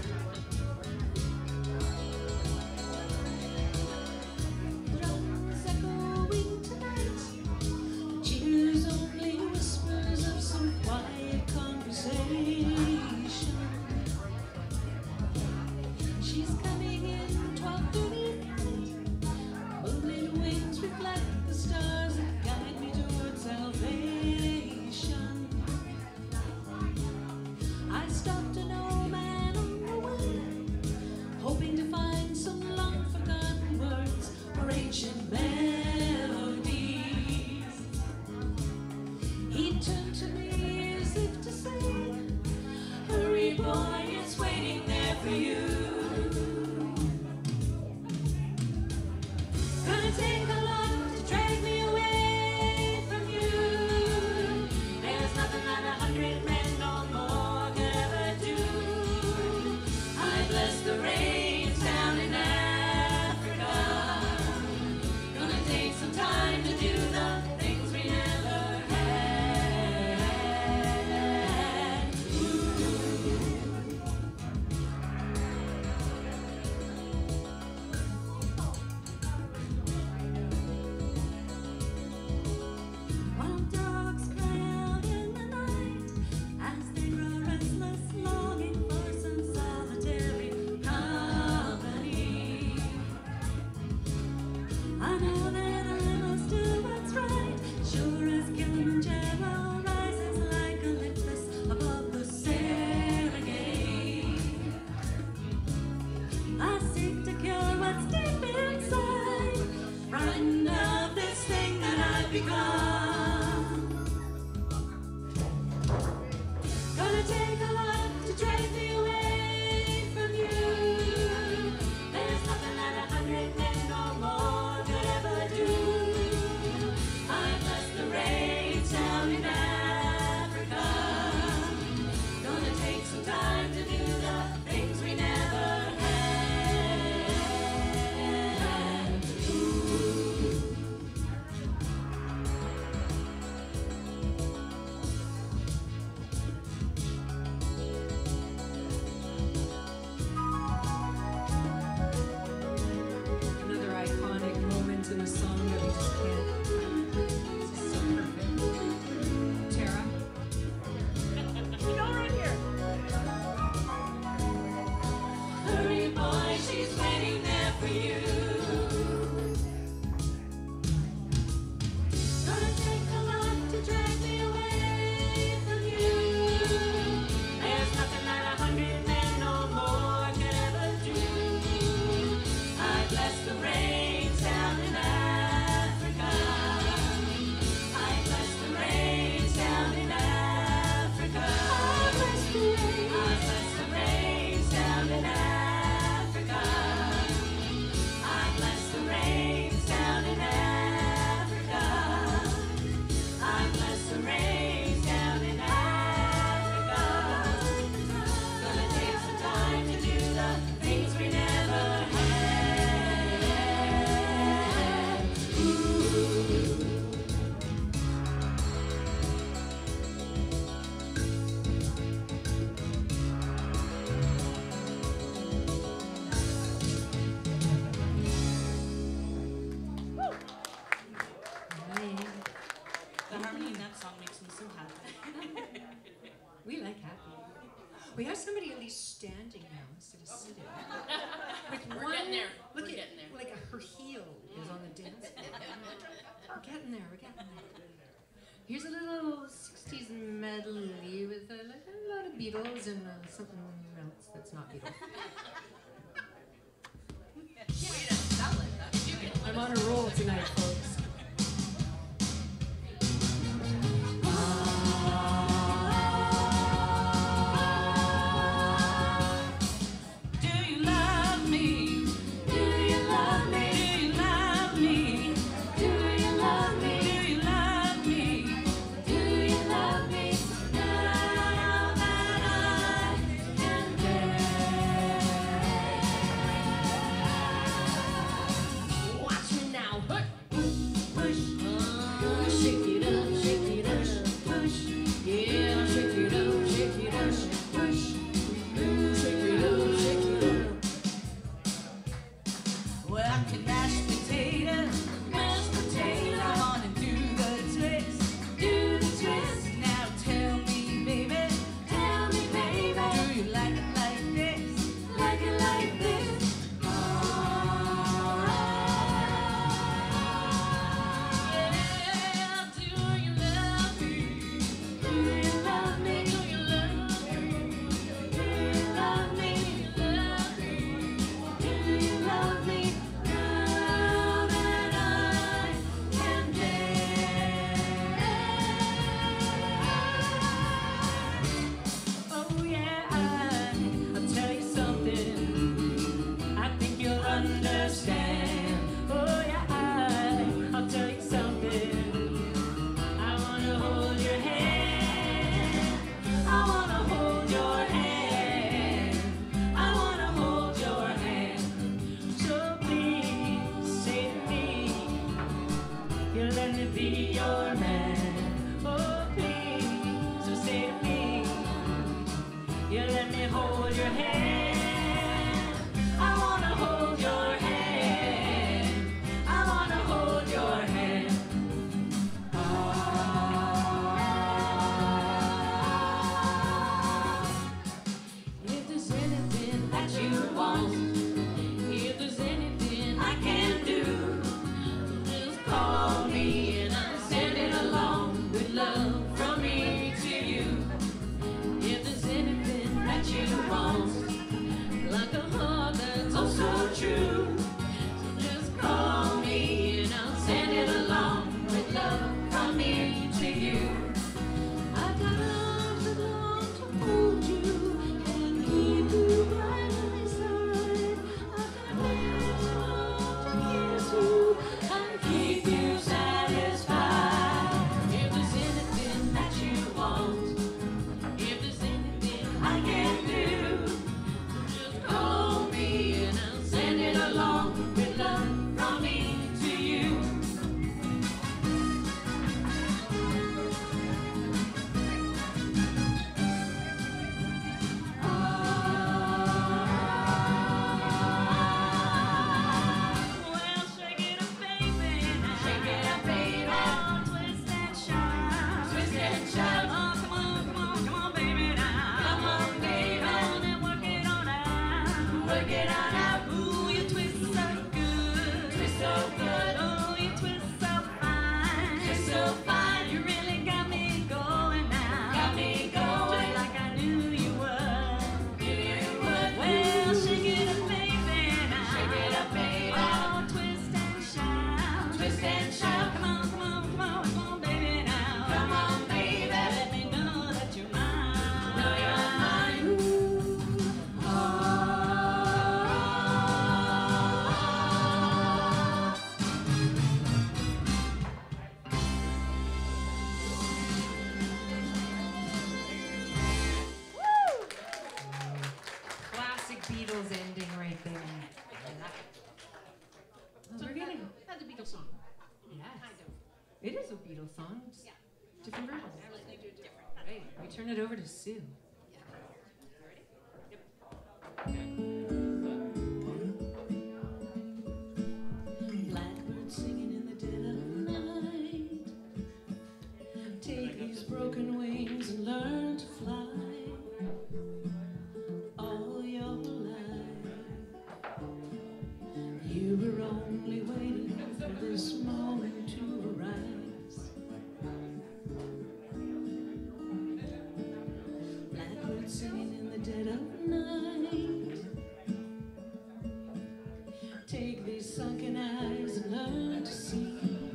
drums echoing tonight. Cheers only whispers of some quiet conversation. She's coming in 12:30. Moonlit wings reflect the stars that guide me towards salvation. I stopped an old man on the way, hoping to find some long forgotten words or ancient melodies. He turned to me as if to say, hurry boy, it's waiting there for you. Gonna take a lot to drag me away from you. There's nothing that 100 men or more could ever do. I bless the rains down in Africa. Gonna take some time to do the things we never had. Ooh. for you. Gonna take a lot to drag me away from you. There's nothing that 100 men or more can ever do. I bless the rains down in Africa. I bless the rains down in Africa. I bless the rains down in Africa. I bless the rains down in Africa. I bless the rains down in Africa. Gonna take some time to do the things we never had. Ooh. The harmony in that song makes me so happy. We like happy. We have somebody at least standing now instead of sitting. With We're getting there. Look We're at, getting there. like her heel is on the dance floor. We're getting there. We're getting there. Here's a little 60s medley with like a lot of Beatles and something else that's not Beatles. Way to sell it. That's good. I'm on a roll tonight, folks. Do you love me? Do you love me? Do you love me? Do you love me? Do you love me? Do you love me? Now that I can bear. Watch me now. Huh. Push, Shake it up, shake it up. push, Yeah, shake it up, shake it up. push. Shake it up, shake it up. Well, I can mash potatoes, mashed potato. Come on and do the twist, do the twist. Now tell me, baby, do you like it like this? Like it like this? Yeah, do you love me? Do you love me? Do you love me? Do you love me? Do you love me? Now that I can dance. Oh yeah, I'll tell you something. I think you'll understand. Oh yeah, I'll tell you something. I wanna hold your hand. I wanna hold your hand. I wanna hold your hand. So please say to me, you let me be your man. Oh please, so say to me, you let me hold your hand. I wanna hold your hand. I wanna hold your hand. If there's anything that you want, if there's anything I can do, just call me and I'll send it along with love from me to you. If there's anything that you want, like a heart that's oh so true, so just call me and I'll send it along with love from me to you. I've got arms that long to hold you and keep you by my side. I've got lips that long to kiss you and keep you satisfied. If there's anything that you want, if there's anything I can do, just call me and I'll send it along with love from me to you. Well, shake it up, baby. Shake it up, baby. Oh, twist and shout. Twist and shout. Oh, come on, come on, come on, baby now. Come on, baby. Come on and work it on out. Work it on out. Ooh, you twist so song? Just different versions. I was going to do different. Right, we turn it over to Sue. Blackbird singing in the dead of night. Take these broken wings and learn to fly. All your life, you were only waiting for this moment to arise. Blackbird singing in the dead of night. Take these sunken eyes and learn to see.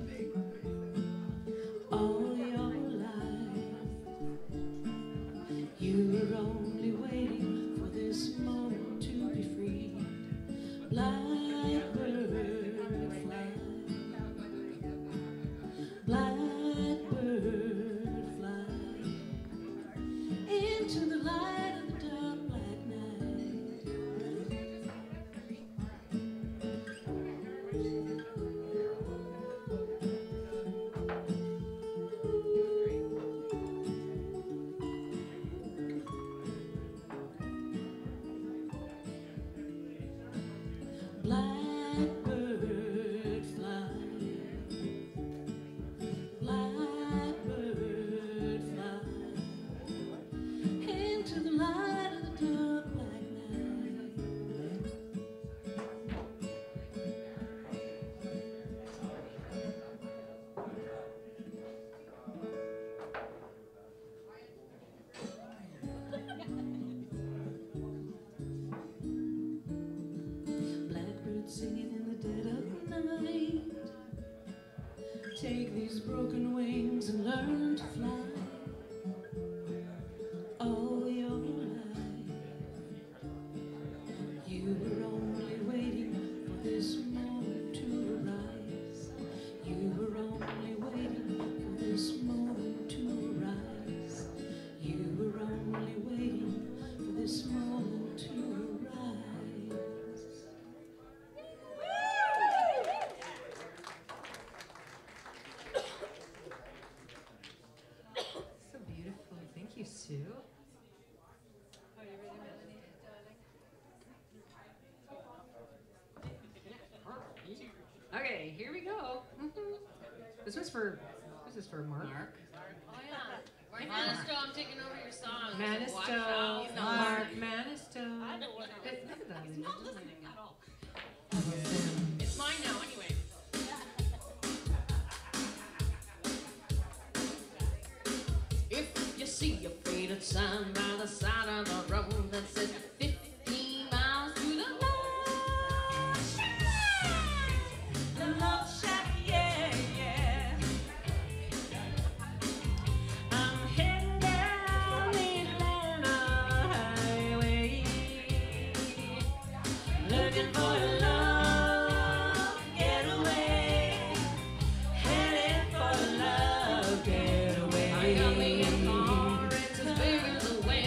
All your life, you were only waiting for this moment to be free. Blackbird fly, blackbird fly into the light of the dark black night. Blackbird fly, blackbird fly into the light of the dark black night. Blackbird singing in the dead of night. Take these broken wings and learn to fly. All your life, you were only waiting for this moment to arise. You were only waiting for this moment to arise. You were only waiting for this moment to arise. So beautiful. Thank you, Sue. Are you ready, Melanie, darling? Okay, here we go. This is for Mark. Oh yeah. Mark Manisto, I'm taking over your song. so watch Manisto, out. Mark Manisto. I don't want to. Look at that. He's not listening at all. It's mine now anyway. If you see a faded sign by the side of the road that says 15 miles to the love shack, The love shack, yeah, yeah. I'm heading down the Atlanta highway, looking for a love getaway, headed for a love getaway. I got me a car, it's as big as a whale.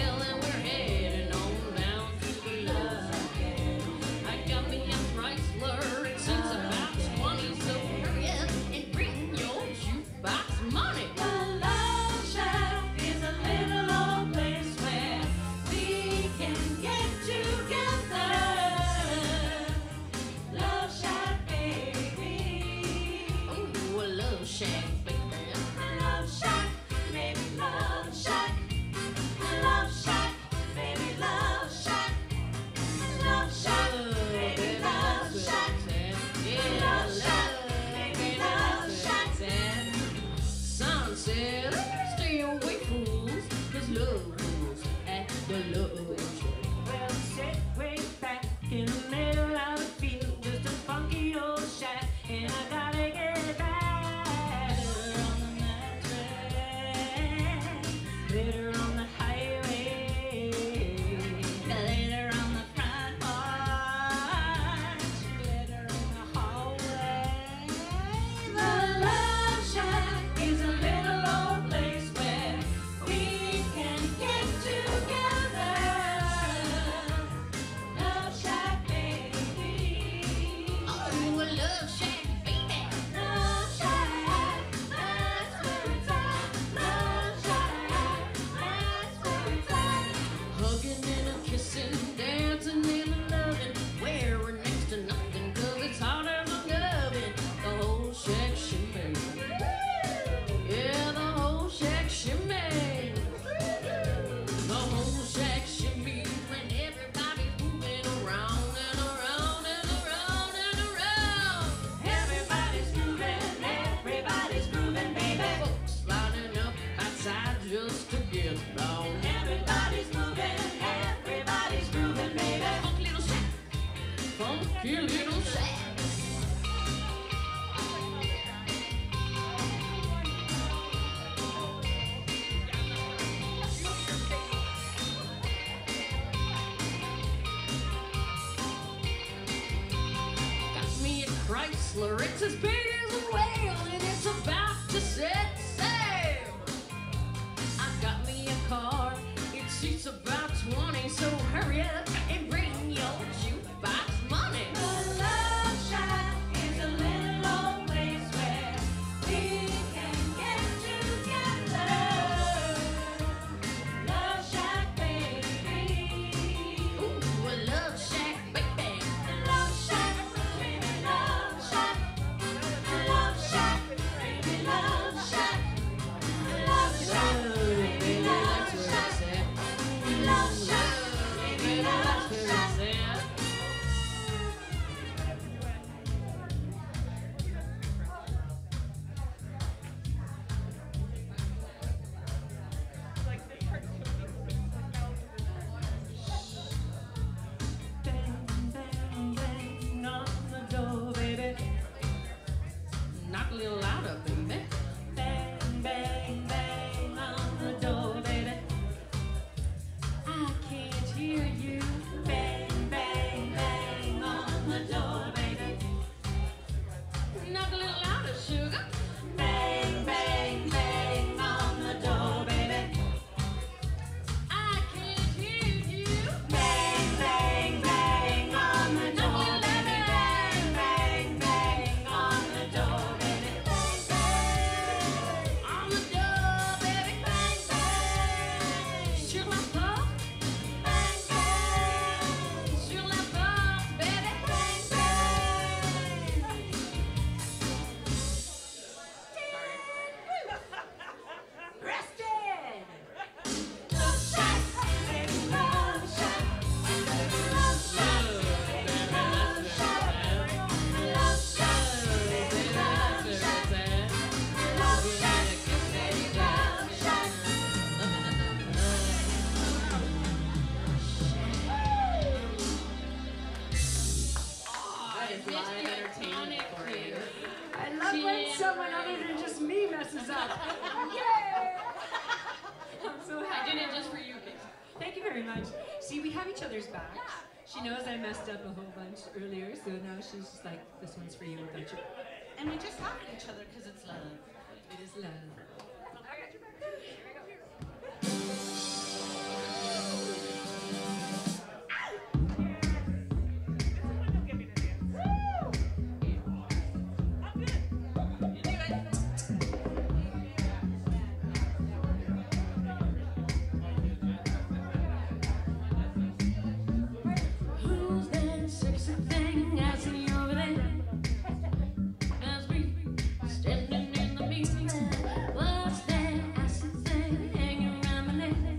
funky little shack. Got me a Chrysler, it's as big as a whale, and it's about to set sail. I got me a car, it seats about 20, so hurry up and bring your jukebox money. The Love Shack is a little old place where we can get together. Love Shack, baby. Ooh, a love shack, baby. Love Shack, baby, Love Shack. Love Shack, baby, Love Shack. Love Shack, baby, Love Shack. Love Shack, baby, Love Shack. Bang, bang, bang on the door, baby. Knock a little louder, baby. Bang, bang, bang on the door, baby. I can't hear you. Bang, bang, bang on the door, baby. Knock a little louder, sugar. Bang, bang, bang on the door, baby. I can't hear you. Bang, bang, bang on the door, baby. Bang, bang, bang on the door, baby. Bang, bang On the door, baby. bang, bang. Sur la porte, Bang, bang. sur la porte, baby. Bang, bang. Preston! Love Shack, baby, Love Shack. Love Shack, baby, Love Shack. Love Shack, baby, Love Shack. Love Shack, baby, Love Shack. That is live entertainment for you. I love when someone other than just me messes up. Yay! I'm so I happy. did it just for you, Casey. Thank you very much. See, we have each other's back. She knows I messed up a whole bunch earlier, so now she's just like, this one's for you, don't you? And we just laugh at each other because it's love. It is love. Who's that sexy thing I see over there? As we standing in the meeting. What's that icy thing hanging around my neck?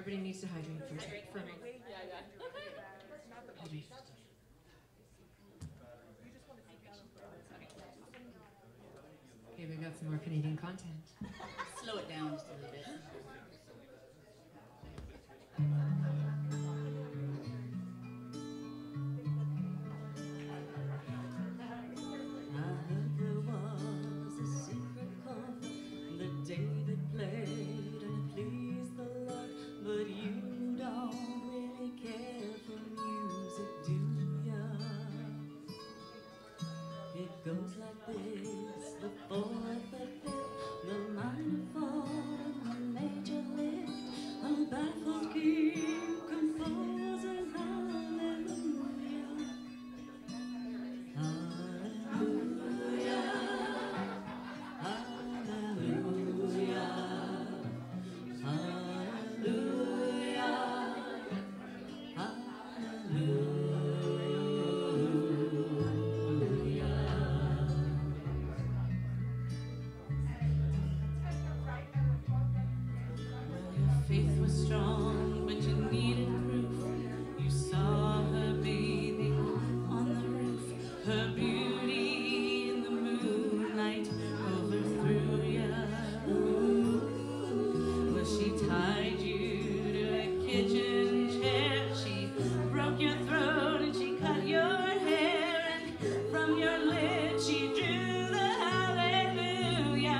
Everybody needs to hydrate first. For a moment. Yeah. Hydrate. Okay, we've got some more Canadian content. Slow it down just a little bit. There was a secret chord that David played and it pleased the Lord, but you don't really care for music, do ya? It goes like this: the fourth, the fifth, the minor fall, the major lift, a baffled king composing hallelujah. Faith was strong, but you needed proof. You saw her bathing on the roof. Her beauty in the moonlight overthrew ya. Well, she tied you to a kitchen chair. She broke your throat and she cut your hair. And from your lips she drew the hallelujah.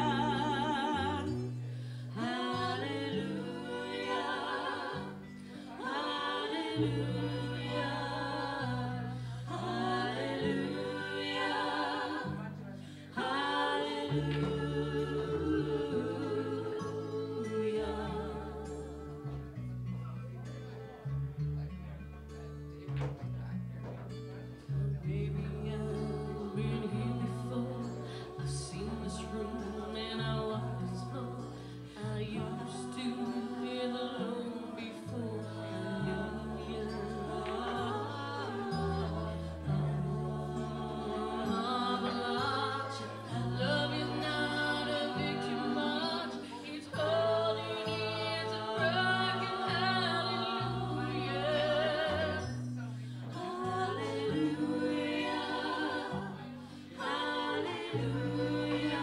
Maybe I've been here before. I've seen this room and I walk this floor. I used to hear the Lord before I knew you. Love is not a victory march. It's holding hands and rocking hallelujah. Hallelujah. Hallelujah.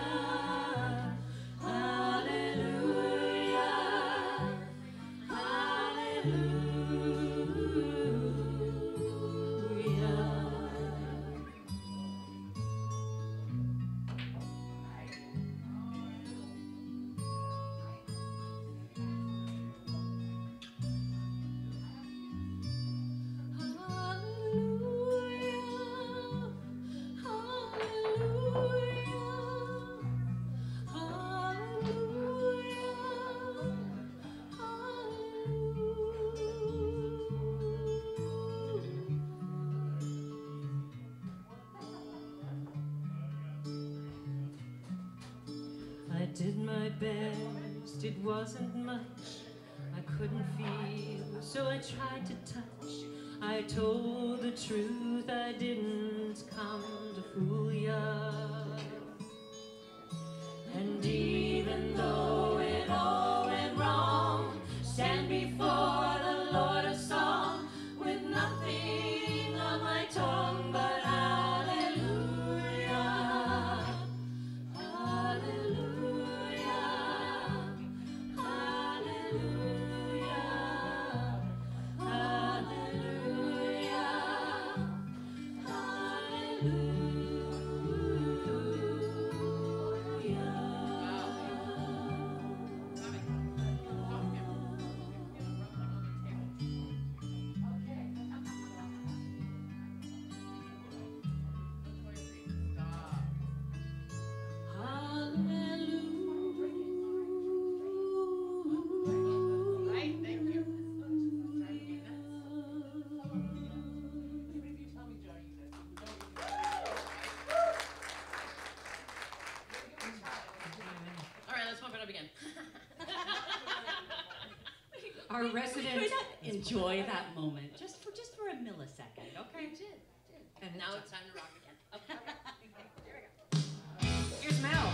I did my best, it wasn't much. I couldn't feel, so I tried to touch. I told the truth, I didn't come to fool ya. And even though it all went wrong, stand before the Lord of song with nothing on my tongue but hallelujah. Hallelujah. Hallelujah. Hallelujah. Right, thank you. All right, let's pump it up again. Our resident. Enjoy that moment just for a millisecond, okay? And Now it's time to rock again. Okay. here's Mel.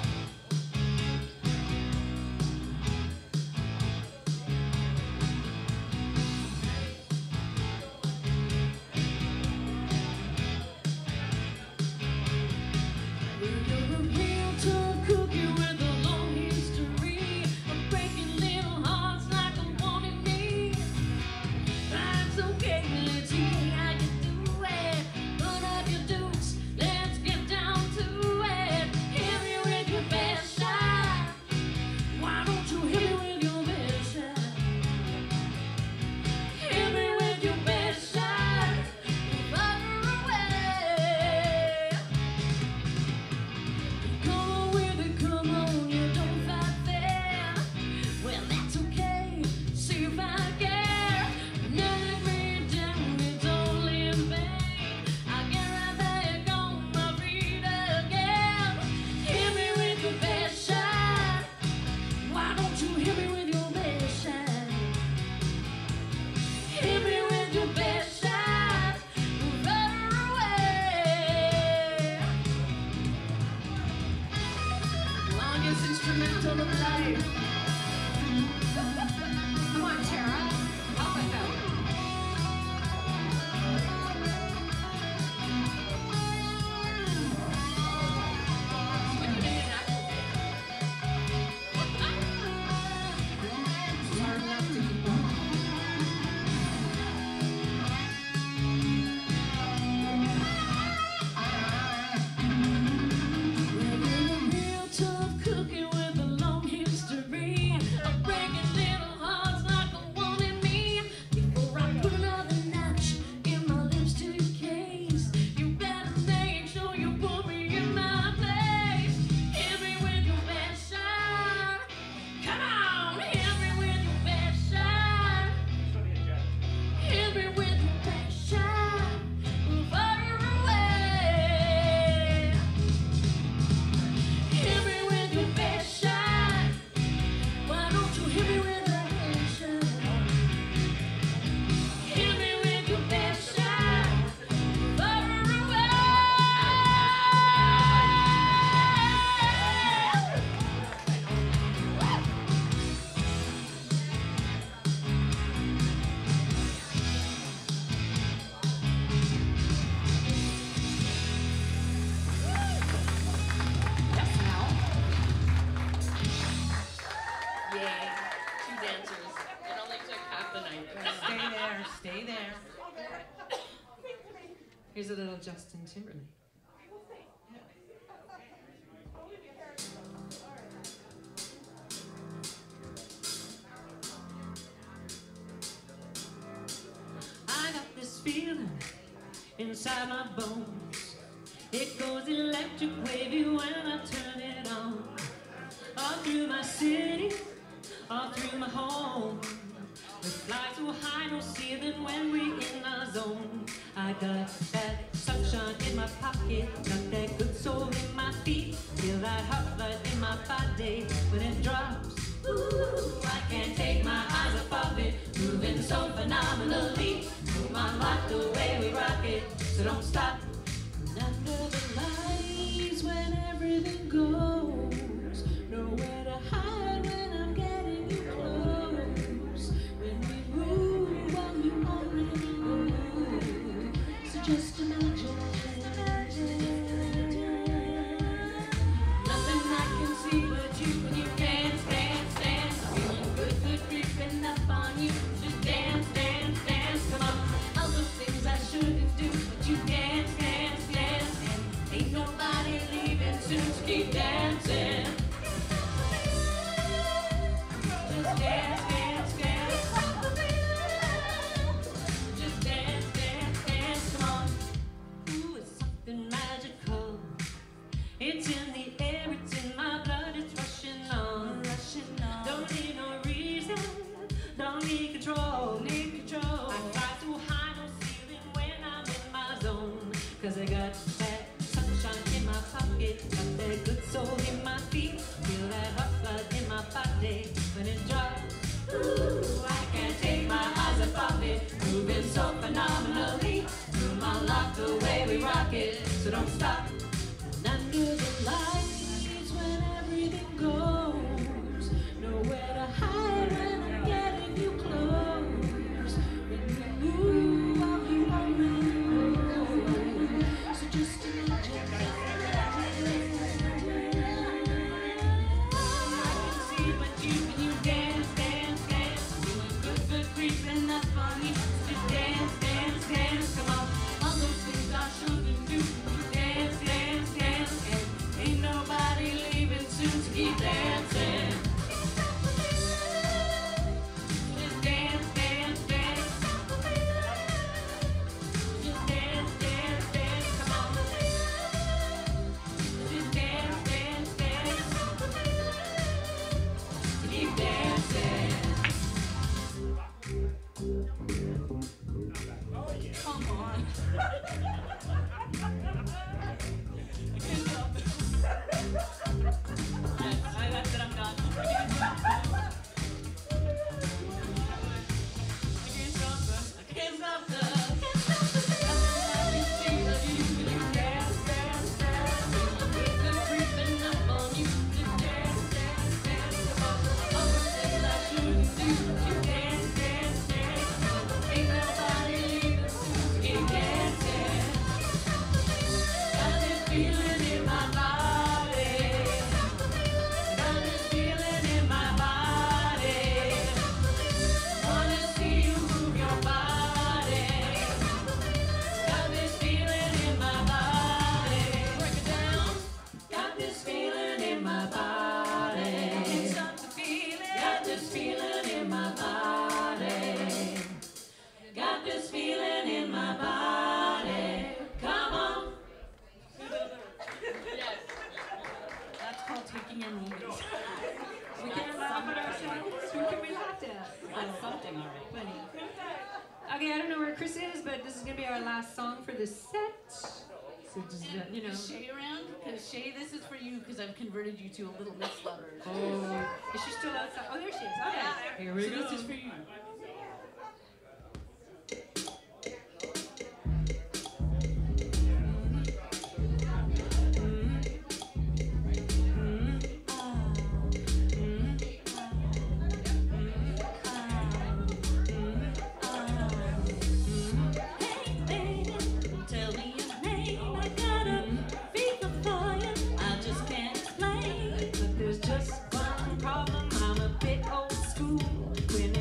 dancers. It only took half the night. Stay there, stay there. Here's a little Justin Timberlake. I got this feeling inside my bones. It goes electric wavy when I turn it on. All through my city, all through my home. We fly so high, no ceiling when we in our zone. I got that sunshine in my pocket, got that good soul in my feet. Feel that hot blood in my body when it drops. Ooh, I can't take my eyes off of it, moving so phenomenally. Move my life the way we rock it, so don't stop. Under the lights when everything goes, nowhere to hide when I'm getting you close. When we move, well, you already know. So just imagine. Nothing I can see but you when you dance, dance, dance. Feeling good, good creeping up on you. Just dance, dance, dance. Come on, all those things I shouldn't do, but you dance, dance, dance. And ain't nobody leaving soon, so keep dancing. Just dance, dance, dance. Just dance, dance, dance. Come on. Ooh, it's something magical. It's in the air, it's in my blood, it's rushing on, rushing on. Don't need no reason, don't need control, need control. I fly so high, no ceiling when I'm in my zone. Cause I got that sunshine in my pocket, got that good soul in my feet. Feel that hot blood in my body when it drops. Ooh, I can't take my eyes off of it, moving so phenomenally. Through my life the way we rock it, so don't stop. Under the lights when everything goes, nowhere to hide when I'm getting you close. When you move, I'll be already know. So just imagine. I can see but you when you dance, dance, dance. Feeling good, good creeping up on me. Just dance, dance, dance. Come on, all those things I shouldn't do. Dance, dance, dance. And ain't nobody leaving soon, so keep dancing. Just dance, dance, dance. Just dance, dance, dance. Come on. Just dance, dance, dance. Keep dancing. Come on. Yes, I got that I'm done. I can't stop this. I can't stop this. We can't laugh at ourselves. Who can we laugh at? That's something, all right. Funny. Okay, I don't know where Chris is, but this is gonna be our last song for this set. So just you know. Is Shay around? Because Shay, this is for you because I've converted you to a Little Mix lover. Oh, is she still outside? Oh, there she is. Okay, here we So go. this is for you. But there's just one problem. I'm a bit old school. When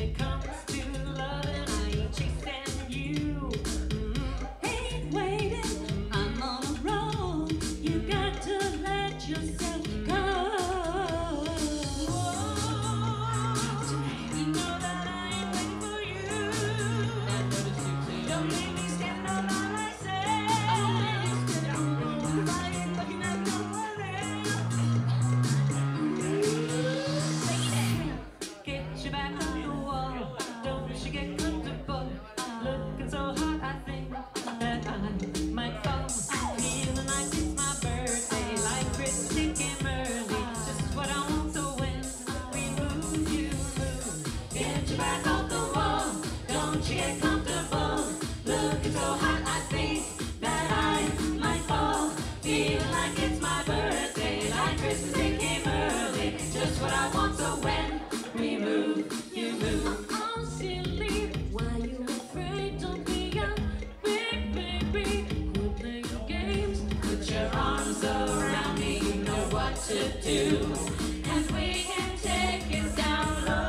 Get your back off the wall. Don't you get comfortable. Looking so hot, I think that I might fall. Feeling like it's my birthday, like Christmas Day came early. Just what I want, so when we move, you move. Oh, silly, why you afraid? Don't be a big baby. Quit playing games. Put your arms around me, you know what to do. And we can take it down low.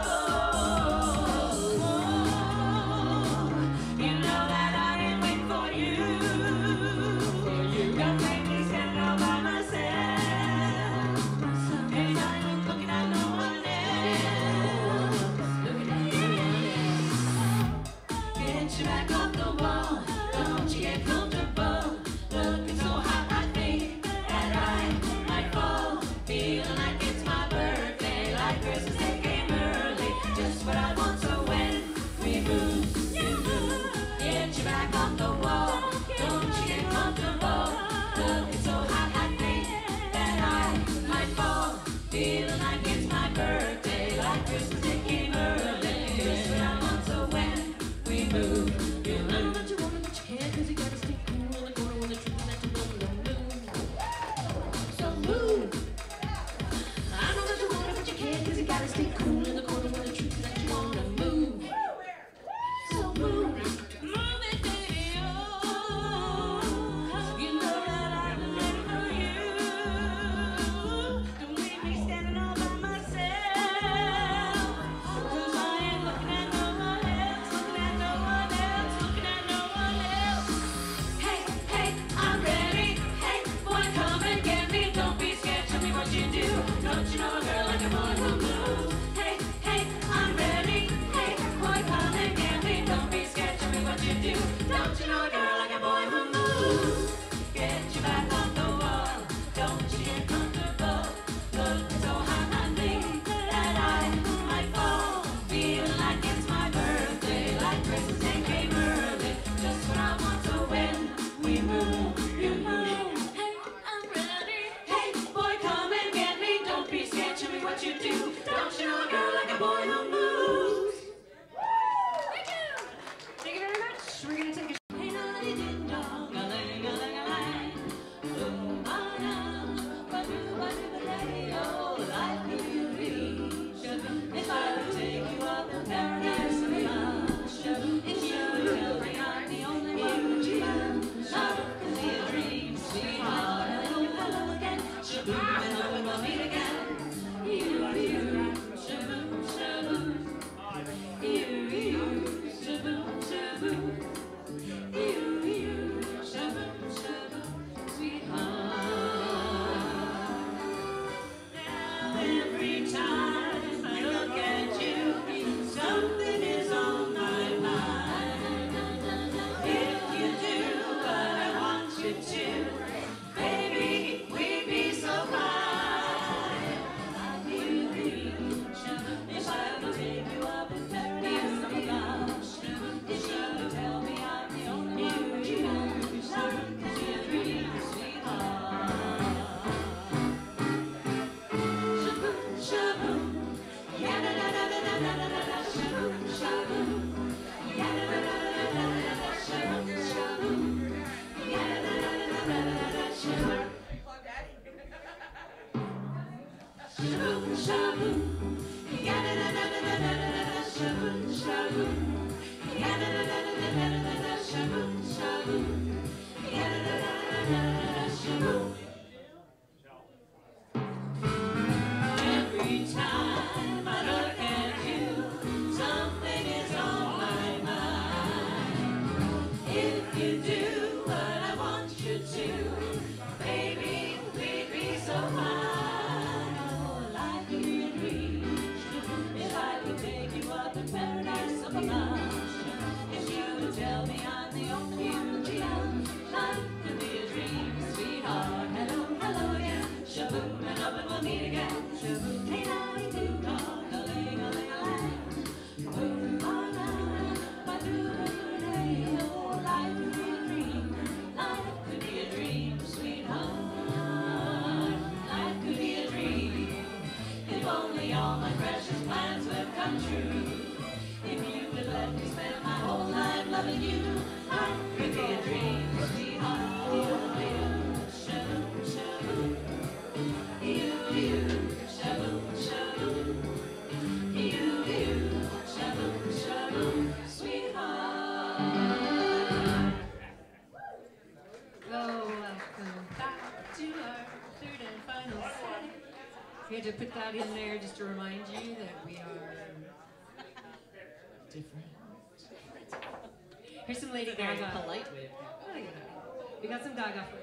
You know that I ain't waiting for you. Don't make me stand all by myself. And I ain't looking at no one else. Get your back off the wall. Don't you get comfortable. Looking so hot, I think that I might fall. Feeling like it's my birthday, like Christmas Day came early. Just what I want, so when we move, you move. Get your back off the wall. Don't you get comfortable. Looking so hot, I think that I might fall. Feeling like it's my birthday, like Christmas Day came early. Just what I want, so when we move, you I know move. that you wanna, but you can't, 'cause you gotta stay cool in the corner when the truth is that you don't move. So move. I know that you wanna, but you can't, 'cause you gotta stay cool in the corner when the truth is that you wanna move. So move. Move it, baby, oh. You know that I'm ready for you. Don't leave me standing all by myself. 'Cause I ain't looking at no one else, looking at no one else, looking at no one else. Hey, hey, I'm ready. Hey, boy, come and get me. Don't be scared, show me what you do. Don't you know a girl like a boy who moves? Hey, hey, I'm ready. Hey, boy, come and get me. Don't be scared, show me what you do. Don't you know a girl like a boy who moves? Get your back on the wall. Don't you get comfortable. Looking so hot, I think that I might fall. Feeling like it's my birthday, like Christmas Day came early. Just what I want, so when we move, you move. Hey, I'm ready. Hey, boy, come and get me. Don't be scared, show me what you do. Don't you know a girl like a boy who moves? Thank you. Thank you very much. We're gonna take a Hey, nolly ding dong, a lang a lang a lang. Boom, ba dum, ba doo ba doo ba day. Oh, life could you reach if I would take you up in paradise of love? If you would tell me I'm the only one that you love, love could be a dream, sweetheart. Hello, hello again. Shaboom, and hope we'll meet again. You, shaboom, shaboom. You, shaboom, shaboom. You, shaboom, shaboom, sweetheart. Now every time I look at you, something is on my mind. If you do what I want you to, baby, we'd be so fine. You'd be shaboom if I would take you up in paradise of love. If you would tell me I'm the only one that you love, love could be a dream, sweetheart. Shaboom, shaboom, ya da da da da da da da da da. Shaboom, shaboom, ya da da da da da da da da. Shaboom, shaboom, ya da da da da da da da. Shaboom, shaboom, shaboom, ya da da da da da da da da. Shaboom, shaboom, ya da da da da da da da da. Shaboom, shaboom, ya da da da da da da da. Shaboom. Every time I look at you, something is on my mind. If you do what I want you to, baby, we'd be so fine. Oh, life could be a dream if I could take you up in paradise of love. put that in there just to remind you that we are different. Here's some Lady Very Gaga. polite way of Oh, yeah. We got some Gaga for you.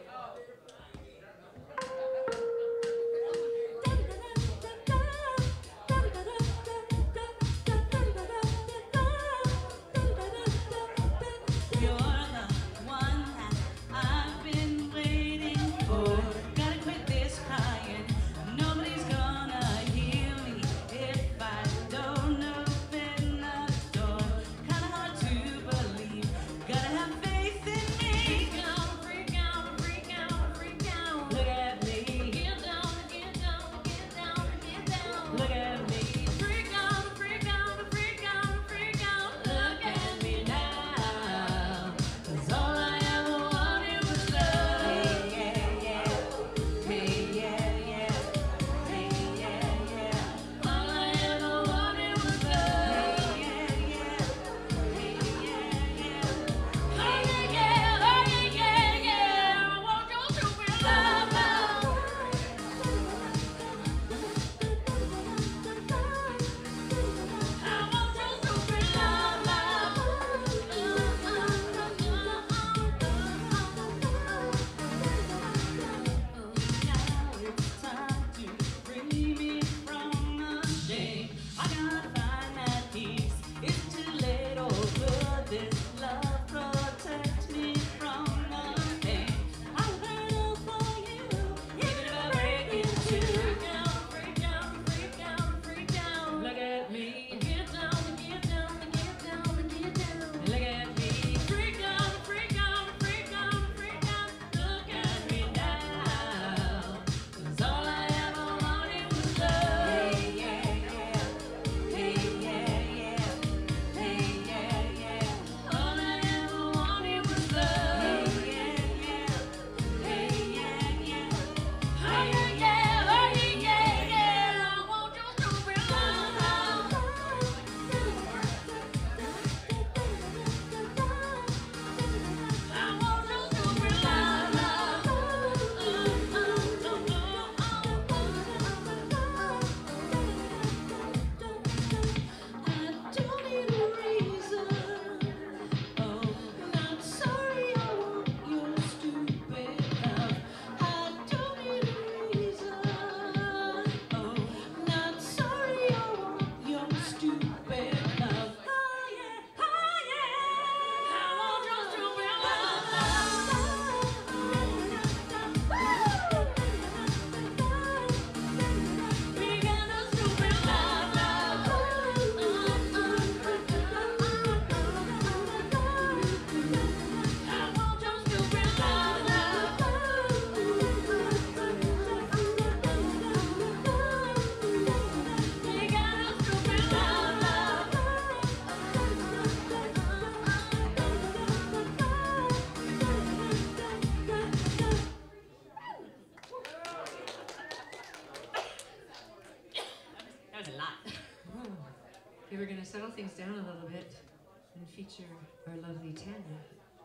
Okay, we're going to settle things down a little bit and feature our lovely Tanya.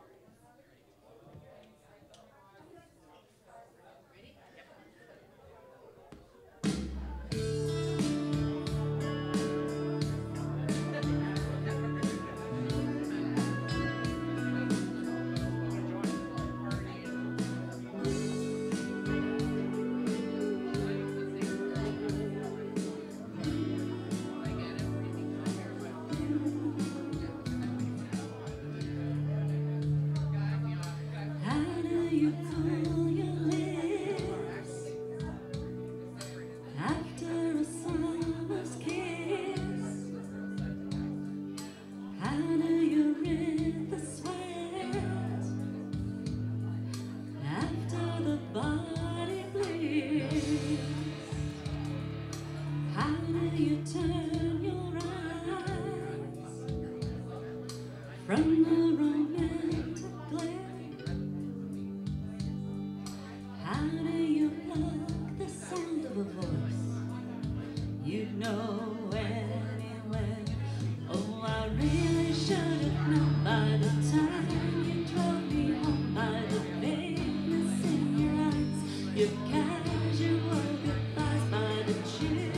From the romantic glare, how do you pluck the sound of a voice you'd know anywhere? Oh, I really should have known by the time you drove me home, by the vagueness in your eyes, your casual goodbyes, by the chill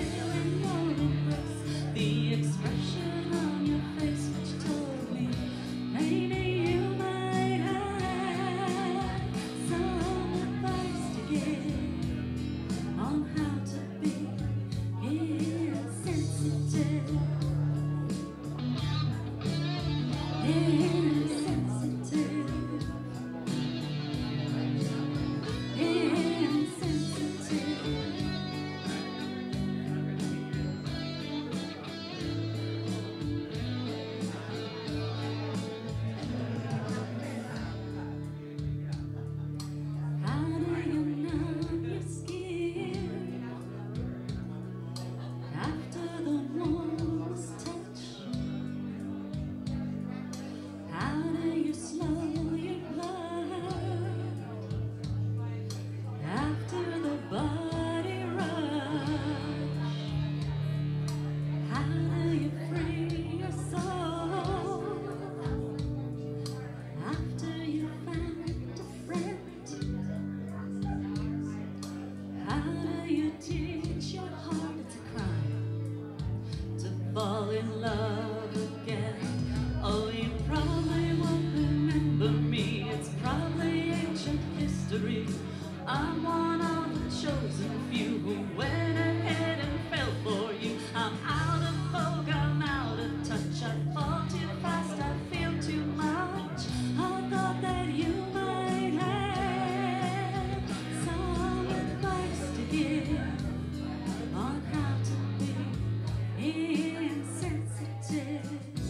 Fall in love again. Oh, you probably won't remember me. It's probably ancient history. I'm one of the chosen few who went ahead and fell for you. I'm out of vogue, I'm out of touch. I fall too fast, I feel too much. I thought that you might have some advice to give on how to be insensitive.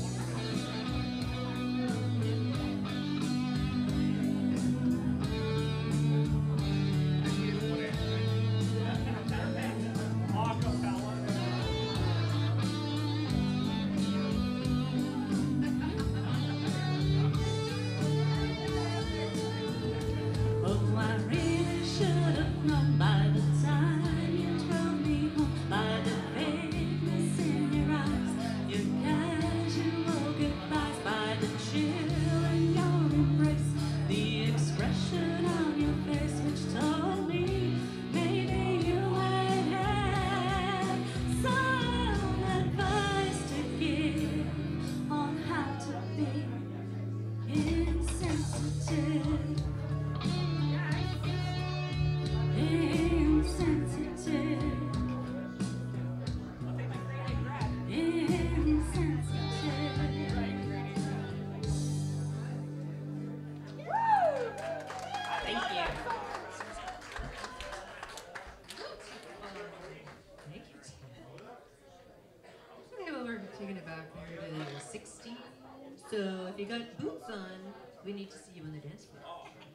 Oh, I really should have known by the time you drove me home, by the vagueness in your eyes, your casual goodbyes, by the chill in your embrace, the expression on your face which told me maybe you might have some advice to give on how to be insensitive. Insensitive. Thank you. Thank you. Okay, well, we're taking it back here to the 60s. So if you got boots on, we need to see you on the dance floor.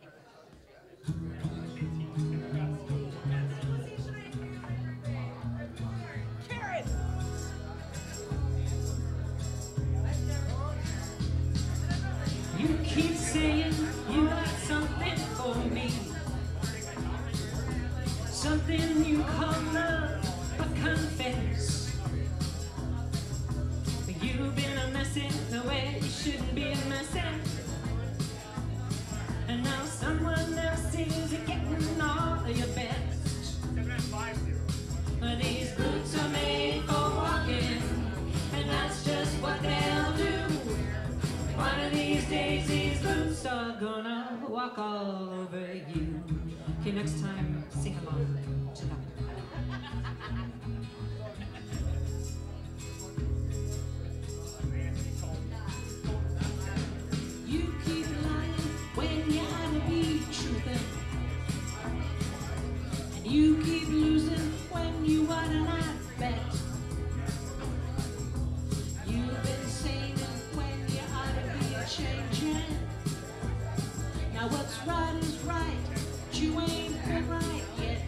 You keep saying you got something for me, something you call love, but confess you've been a messing the way you shouldn't be a messing, and now someone else is getting all of your best. These boots are made for walking, and that's just what they'll do. One of these days, these boots are gonna walk all over you. Okay, next time, sing along to that. You keep lying when you ought to be truthing, and you keep losing when you ought to not bet. You've been saying it when you ought to be changing. Now what's right is right, but you ain't been right yet.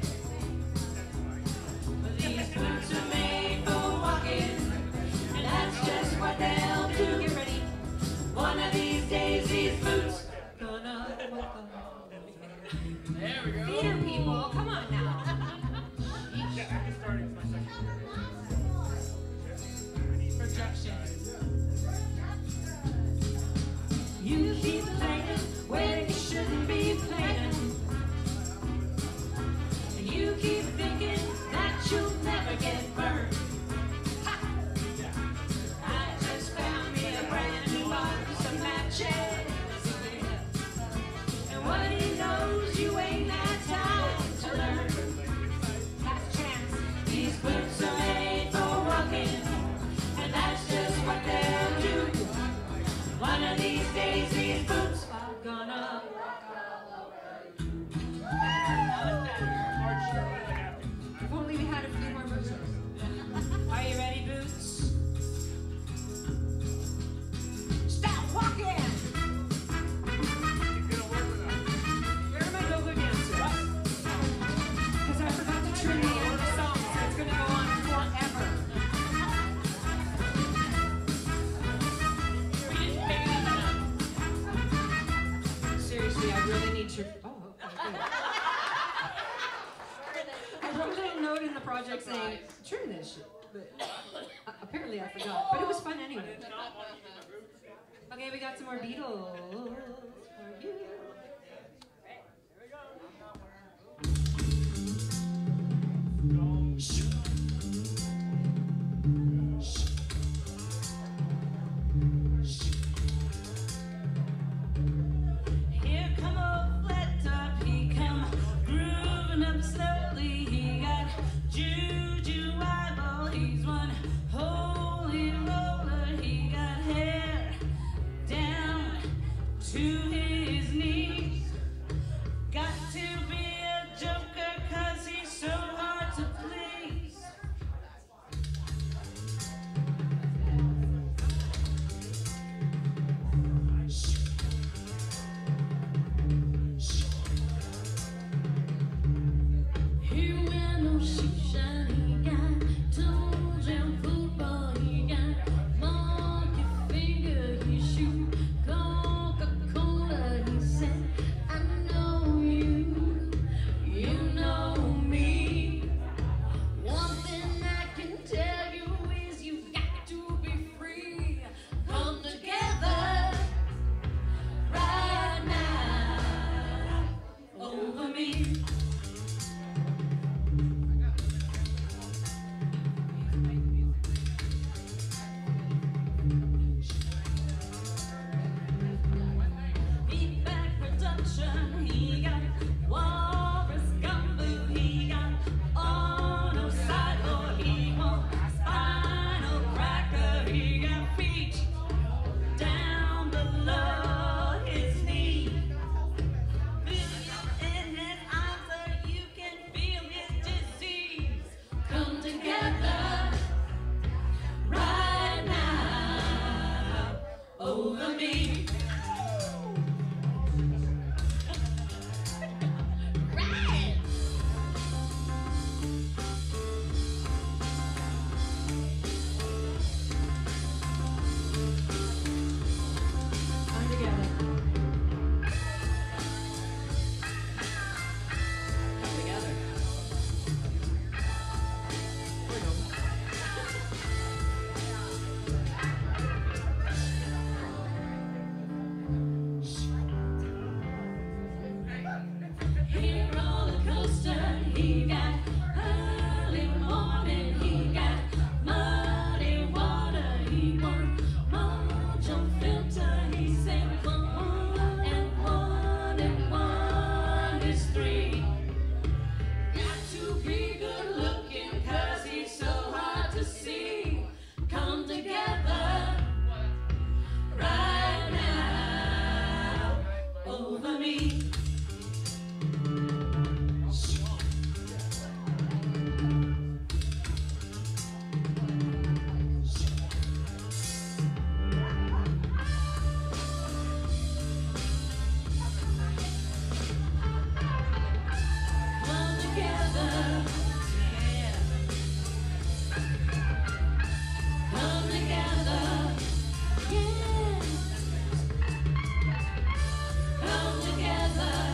But these boots are made for walking, and that's just what they'll do. Get ready. One of these days, these boots gonna walk on. There we go. Theater people, come on now. Yeah, I'm just starting my second. You keep playing when you shouldn't be playing. And you your. Oh, okay, good. I wrote a little note in the project saying, trim this shit. But apparently I forgot. But it was fun anyway. Okay, we got some more Beatles for you. Here come old flat top, he come grooving up slowly. He got juju eyeball, he's one holy roller. He got hair down to his knees. Got to be a joker 'cause he's so hard to please. He wear no shoes and he got toes and football. He got monkey finger, he shoot Coca-Cola. He said, I know you, you know me. One thing I can tell you is you've got to be free. Come together right now over me. Feedback production, he got Walrus Gumbo, he got Arnold Sideboard, he won't Spinal Cracker, he got feet down below his knee. Feel in his eyes so you can feel his disease. Come together right now over me. Right. Come together. Come together. He roller coaster, he got early morning, he got muddy water, he won mojo filter, he said 1 and 1 is 3. Got to be good looking 'cause he's so hard to see. Come together right now over me. Come together, yeah. Come together, yeah. Come together,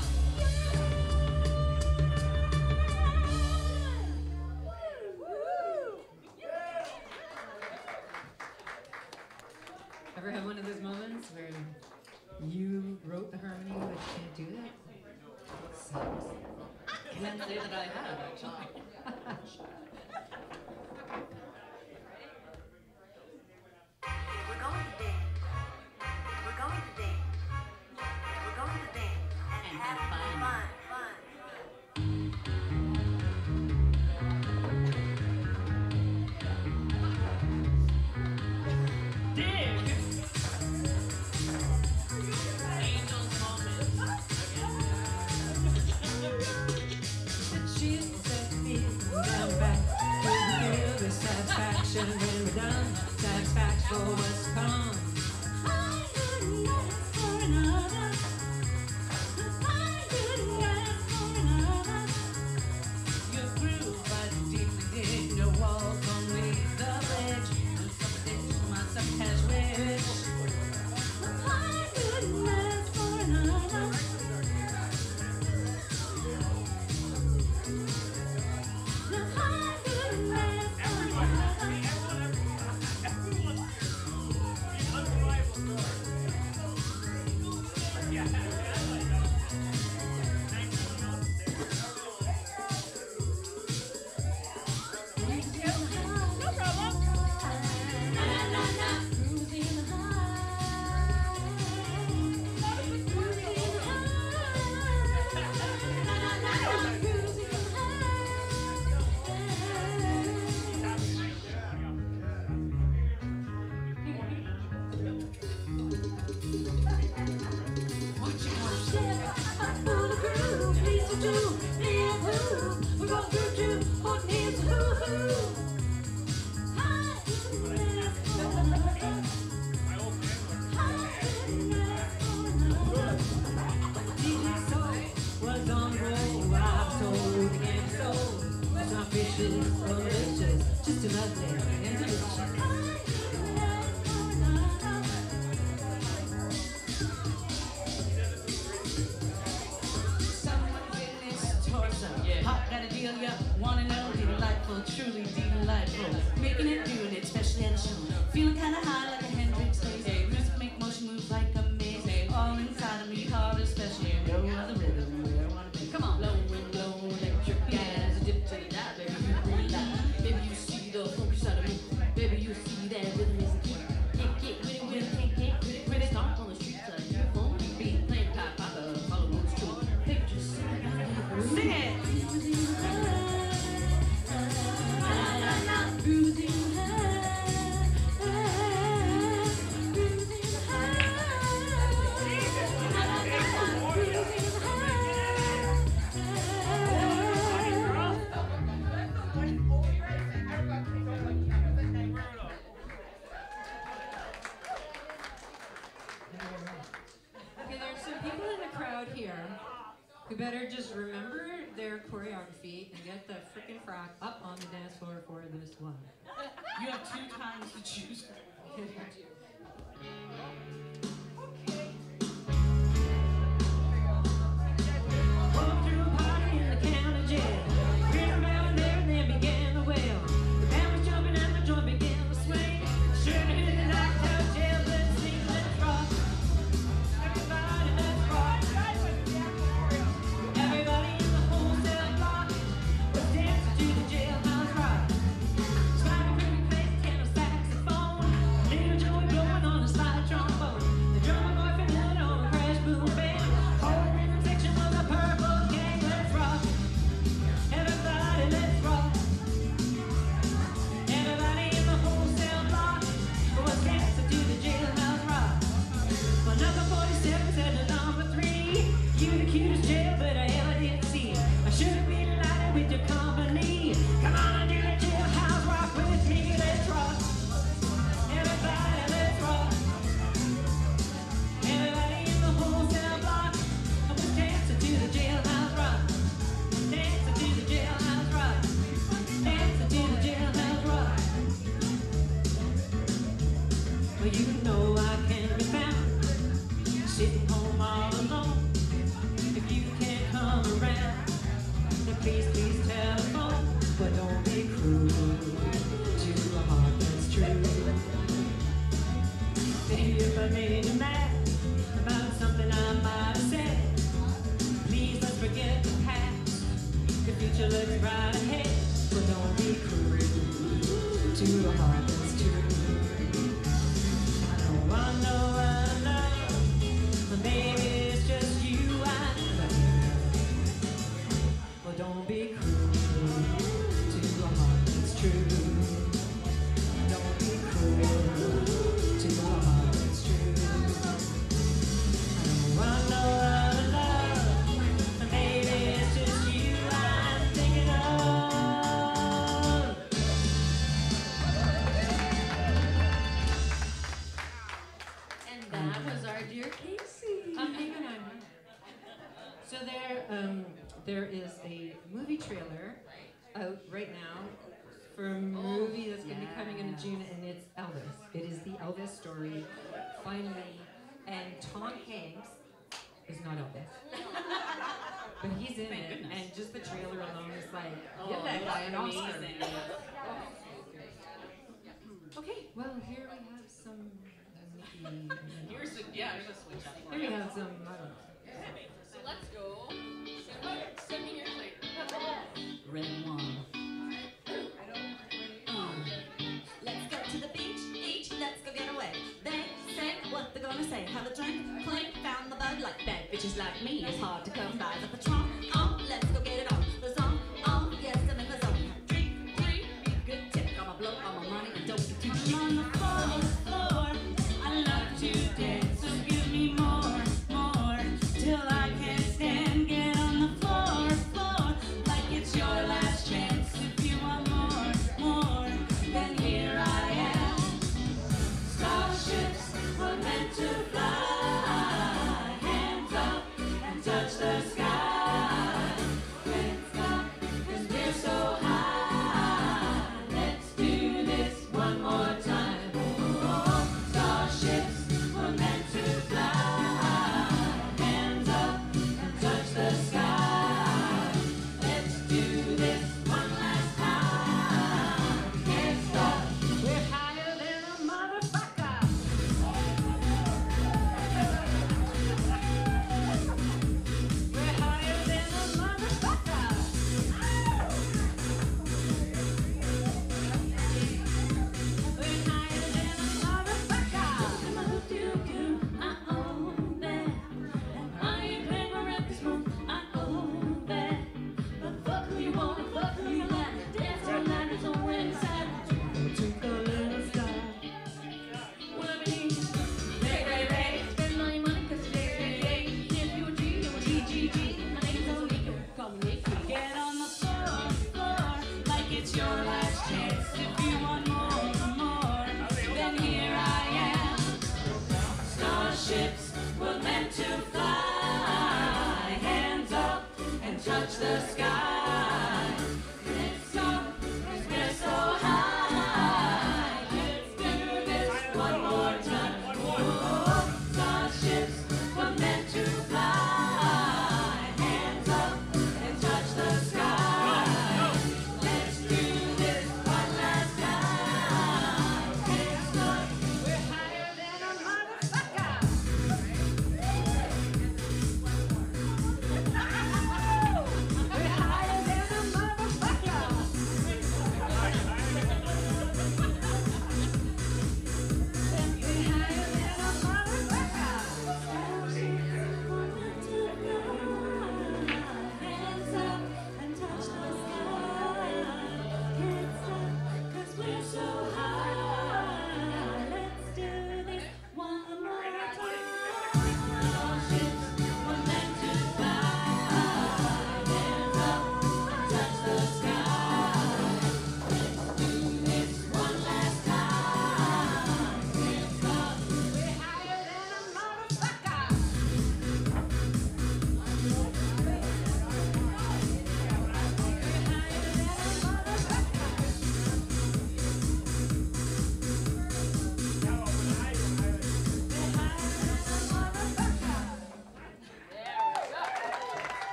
Ever have one of those moments where you wrote the harmony but you can't do that? Sucks. Can't say that I have, actually. We're going to dance. We're going to dance. We're going to dance and have fun. dig. Angel's moment. She's the down back. wanna know, delightful, truly delightful. Making it, doing it, especially at a show. Feeling kinda high like a Hendrix days. Hey, music make motion moves like a maze. Hey, all inside of me, hard especially. No other rhythm where I wanna be. Come on, low and low, electric gas, dip to the dive, baby, you really like. Baby, you see the focus side of me. Baby, you see that rhythm is a key. Get with it, with it, stomp on the streets like you won't be playing pop, follow what's true. Picture, sing it. Okay, there's some people in the crowd here who better just remember their choreography and get the frickin' frock up on the dance floor for this one. You have 2 times to choose. Walked through a party in the county jail. Rhythm bell there and then began to wail. The band was jumping and the joint began to swing. Should have hit the knocked out jail. Let's sing, let's rock. Everybody, let's rock. Everybody in the wholesale block was dancing to the jailhouse rock. Smiling pretty face, tenor saxophone. Little Joey blowing on the slide trombone. The drummer boy fiddling on the crash boom band. Whole rhythm section was a purple gang. Let's rock. Everybody, let's rock. Everybody in the wholesale block was dancing to the jailhouse rock. Well, number 47 said to number 3, you the cutest jailbird I ever did see. I should be delighted with your company. Come on and do the jailhouse rock with me. Let's rock. Everybody, let's rock. Everybody in the wholesale block was dancing to the jailhouse rock. Dancing to the jailhouse rock. Dancing to the jailhouse rock. Well, you know I can't be found sitting home all alone. If you can't come around, then please telephone. But don't be cruel to a heart that's true. If I made you mad about something I might have said, please let's forget the past. The future looks bright ahead. But don't be cruel to a heart that's true. I know, but baby, it's just you I love. Well, don't be cruel to a heart that's true. Don't be cruel to a heart that's true. I know, but baby, it's just you I'm thinking of. And that was our dear Casey. Hang on. So there is a movie trailer out right now for a movie that's going to be coming in June, and it's Elvis. It is the Elvis story, finally. And Tom Hanks is not Elvis, but he's in it. And just the trailer alone is like, give that guy an Oscar. Okay, well here we have some. Here's a switch up for Here we you. have some. I don't know. So let's go 7 years later. Red one. Let's go to the beach, let's go get away. They say what they're gonna say. Have a drink, clink, found the bud light. Bad bitches like me, it's hard to come by. The patron, let's go get it on. The song, yes, I'm in the zone. Drink, be a good tip. I'ma blow all my money and don't get too I'm on the floor. I love to dance, so give me more, till I can't stand. Get on the floor, like it's your last chance. If you want more, then here I am. Starships were meant to fly. Hands up and touch the sky.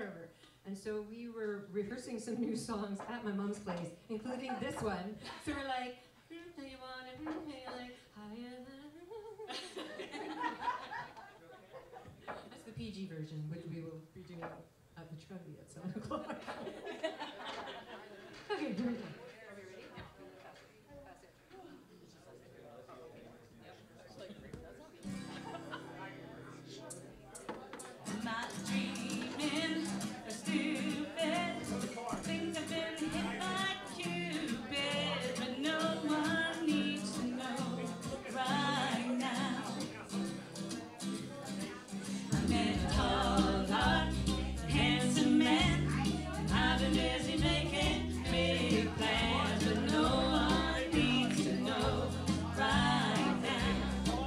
forever. And so we were rehearsing some new songs at my mom's place, including this one. So we're like, you want it, like, higher than. That's the PG version, which we will be doing at the Trinity at 7 o'clock. Okay, here we go. Not dreaming, stupid. Things have been hit by Cupid, but no one needs to know right now. I met a tall, dark, handsome man. I've been busy making big plans, but no one needs to know right now.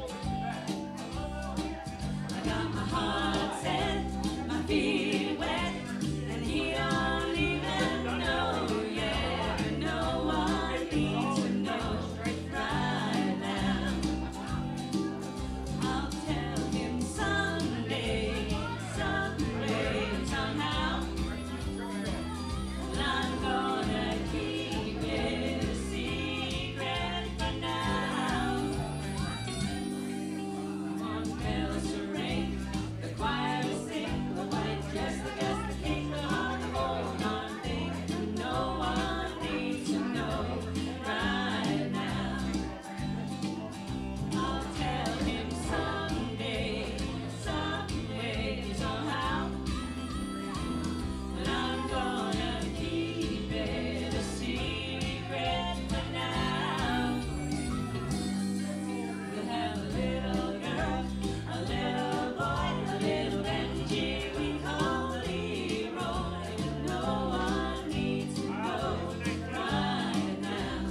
I got my heart set, my feet wet, and he don't even know yet. But no one needs to know right now. I'll tell him someday, someday, somehow. And I'm gonna keep it a secret for now. One bell's to ring, the choir will sing, the white dress, the guest, the cake, the heart, the whole darn thing. No one needs to know right now. I'll tell him someday, someday, somehow. But I'm gonna keep it a secret for now. We'll have a little girl, a little boy, a little Benji we call Leroy. But no one needs to know right now.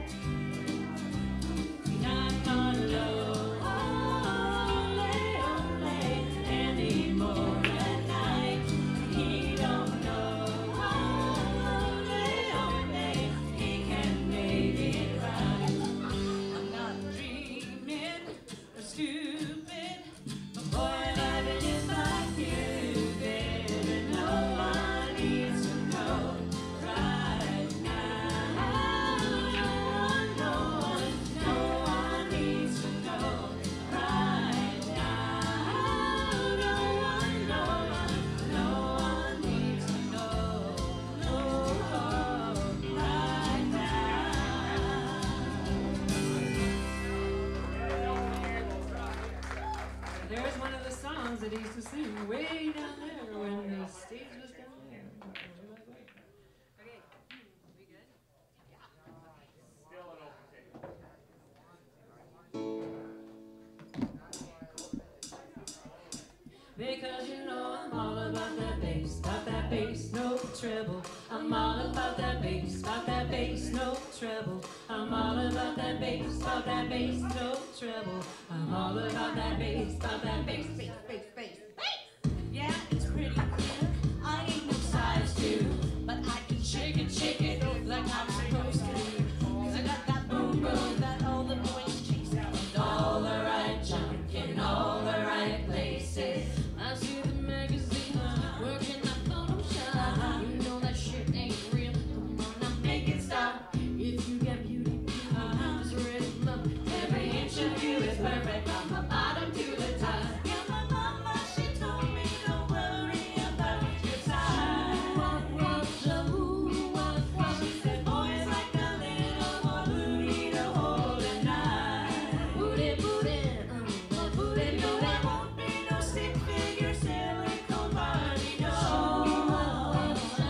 We're not gonna know only anymore at night. He don't know only he can make it right. I'm not dreaming or stupid, but boy, life is like Cupid, and no one needs to know right now. No one needs to know right now. No one needs to know right now. There's one of the songs that he used to sing way down there when the stage was down there. Okay, we good? Because you know I'm all about that bass, no treble. I'm all about that bass, no treble. I'm all about that bass, no treble. I'm all about that bass, bass. Yeah, it's pretty clear. I ain't no size 2, but I can shake it like I'm supposed to. 'Cause I got that boom boom that all the boys chase, and all the right junk in all the right places. I see the magazine working on Photoshop. You know that shit ain't real. Come on, now make it stop. If you get beauty, just rhythm up. Every inch of you is perfect from the bottom to the top. Yeah, my mama, she told me don't worry about your size. She said boys like a little more booty to hold at night. Booty, booty, They know there won't be no stick-figure silicone Barbie doll.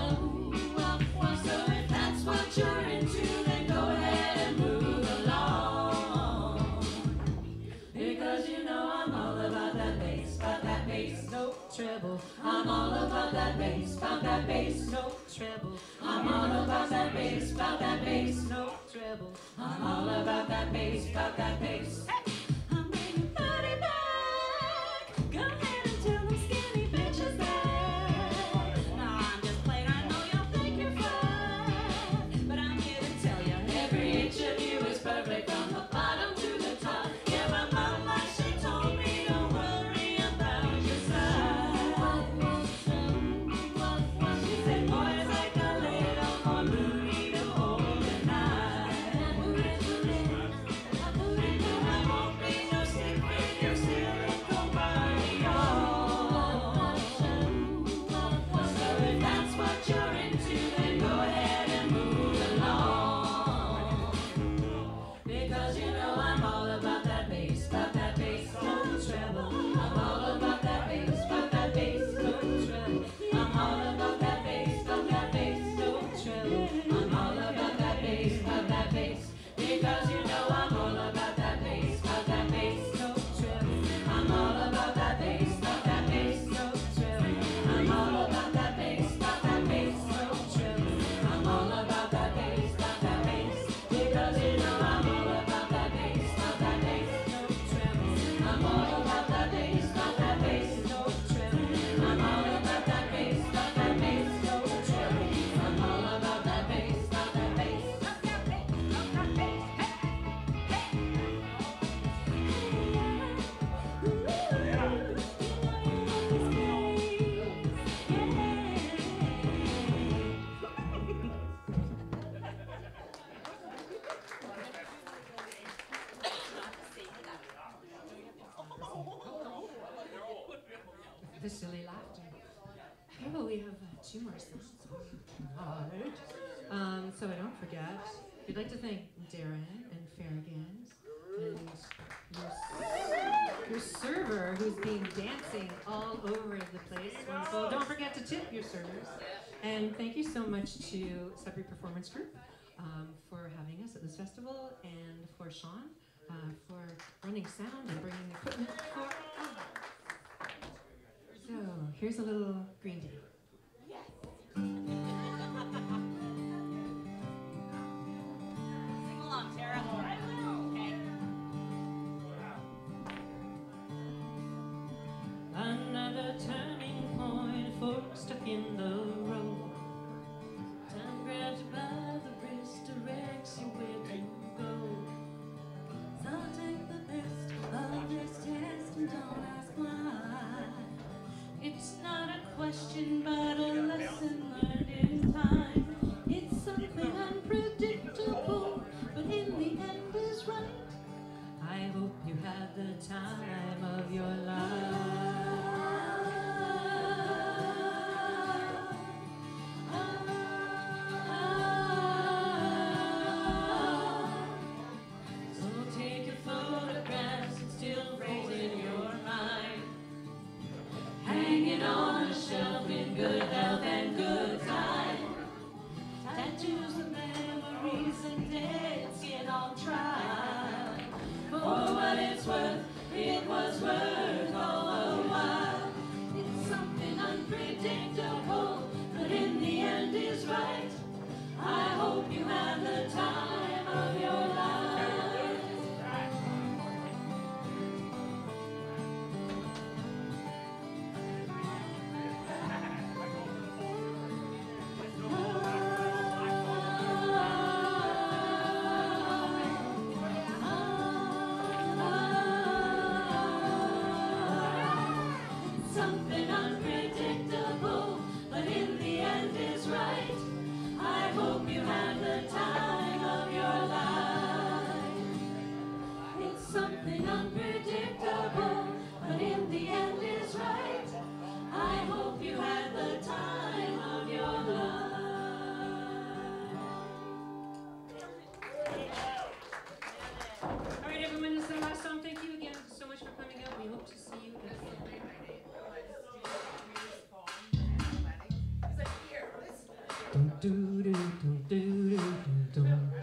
So if that's what you're into, then go ahead and move along. Because you know I'm all about that bass, No treble. I'm all about that bass, No treble. I'm all about that bass, No treble. I'm all about that bass. I'm bringing booty back. Go ahead and tell them skinny bitches that. No, I'm just playing. I know y'all think you're fun, but I'm here to tell you every inch of you is perfect from the bottom to the top. Yeah, my mama, she told me don't worry about your size. the silly laughter. Oh, we have 2 more songs. So I don't forget, we'd like to thank Darren and Farragans and your server who's been dancing all over the place. Wonderful. Don't forget to tip your servers. And thank you so much to Sudbury Performance Group for having us at this festival, and for Sean for running sound and bringing equipment for us. So here's a little Green Day. Sing along, Tara. I will. Okay. Another turning point, fork stuck in the road. Time grabs you by the wrist, directs you where to go. So take the best of this test and don't ask why. It's not a question, but a lesson learned in time. It's something unpredictable, but in the end is right. I hope you had the time of your life. So take your photographs and still raise in your mind. Hanging on a shelf in good health and good time. Tattoos of memories and dead skin on trial. For what it's worth, it was worth all the while. It's something unpredictable, but in the end is right. I hope you have the time of your life. Something unpredictable, but in the end is right. I hope you had the time of your life. It's something unpredictable, but in the end is right. I hope you had the time of your life. All right, everyone, this is the last song. Thank you again so much for coming out. We hope to see you again. Dum, doo, doo, dum, doo, doo, dum, dum.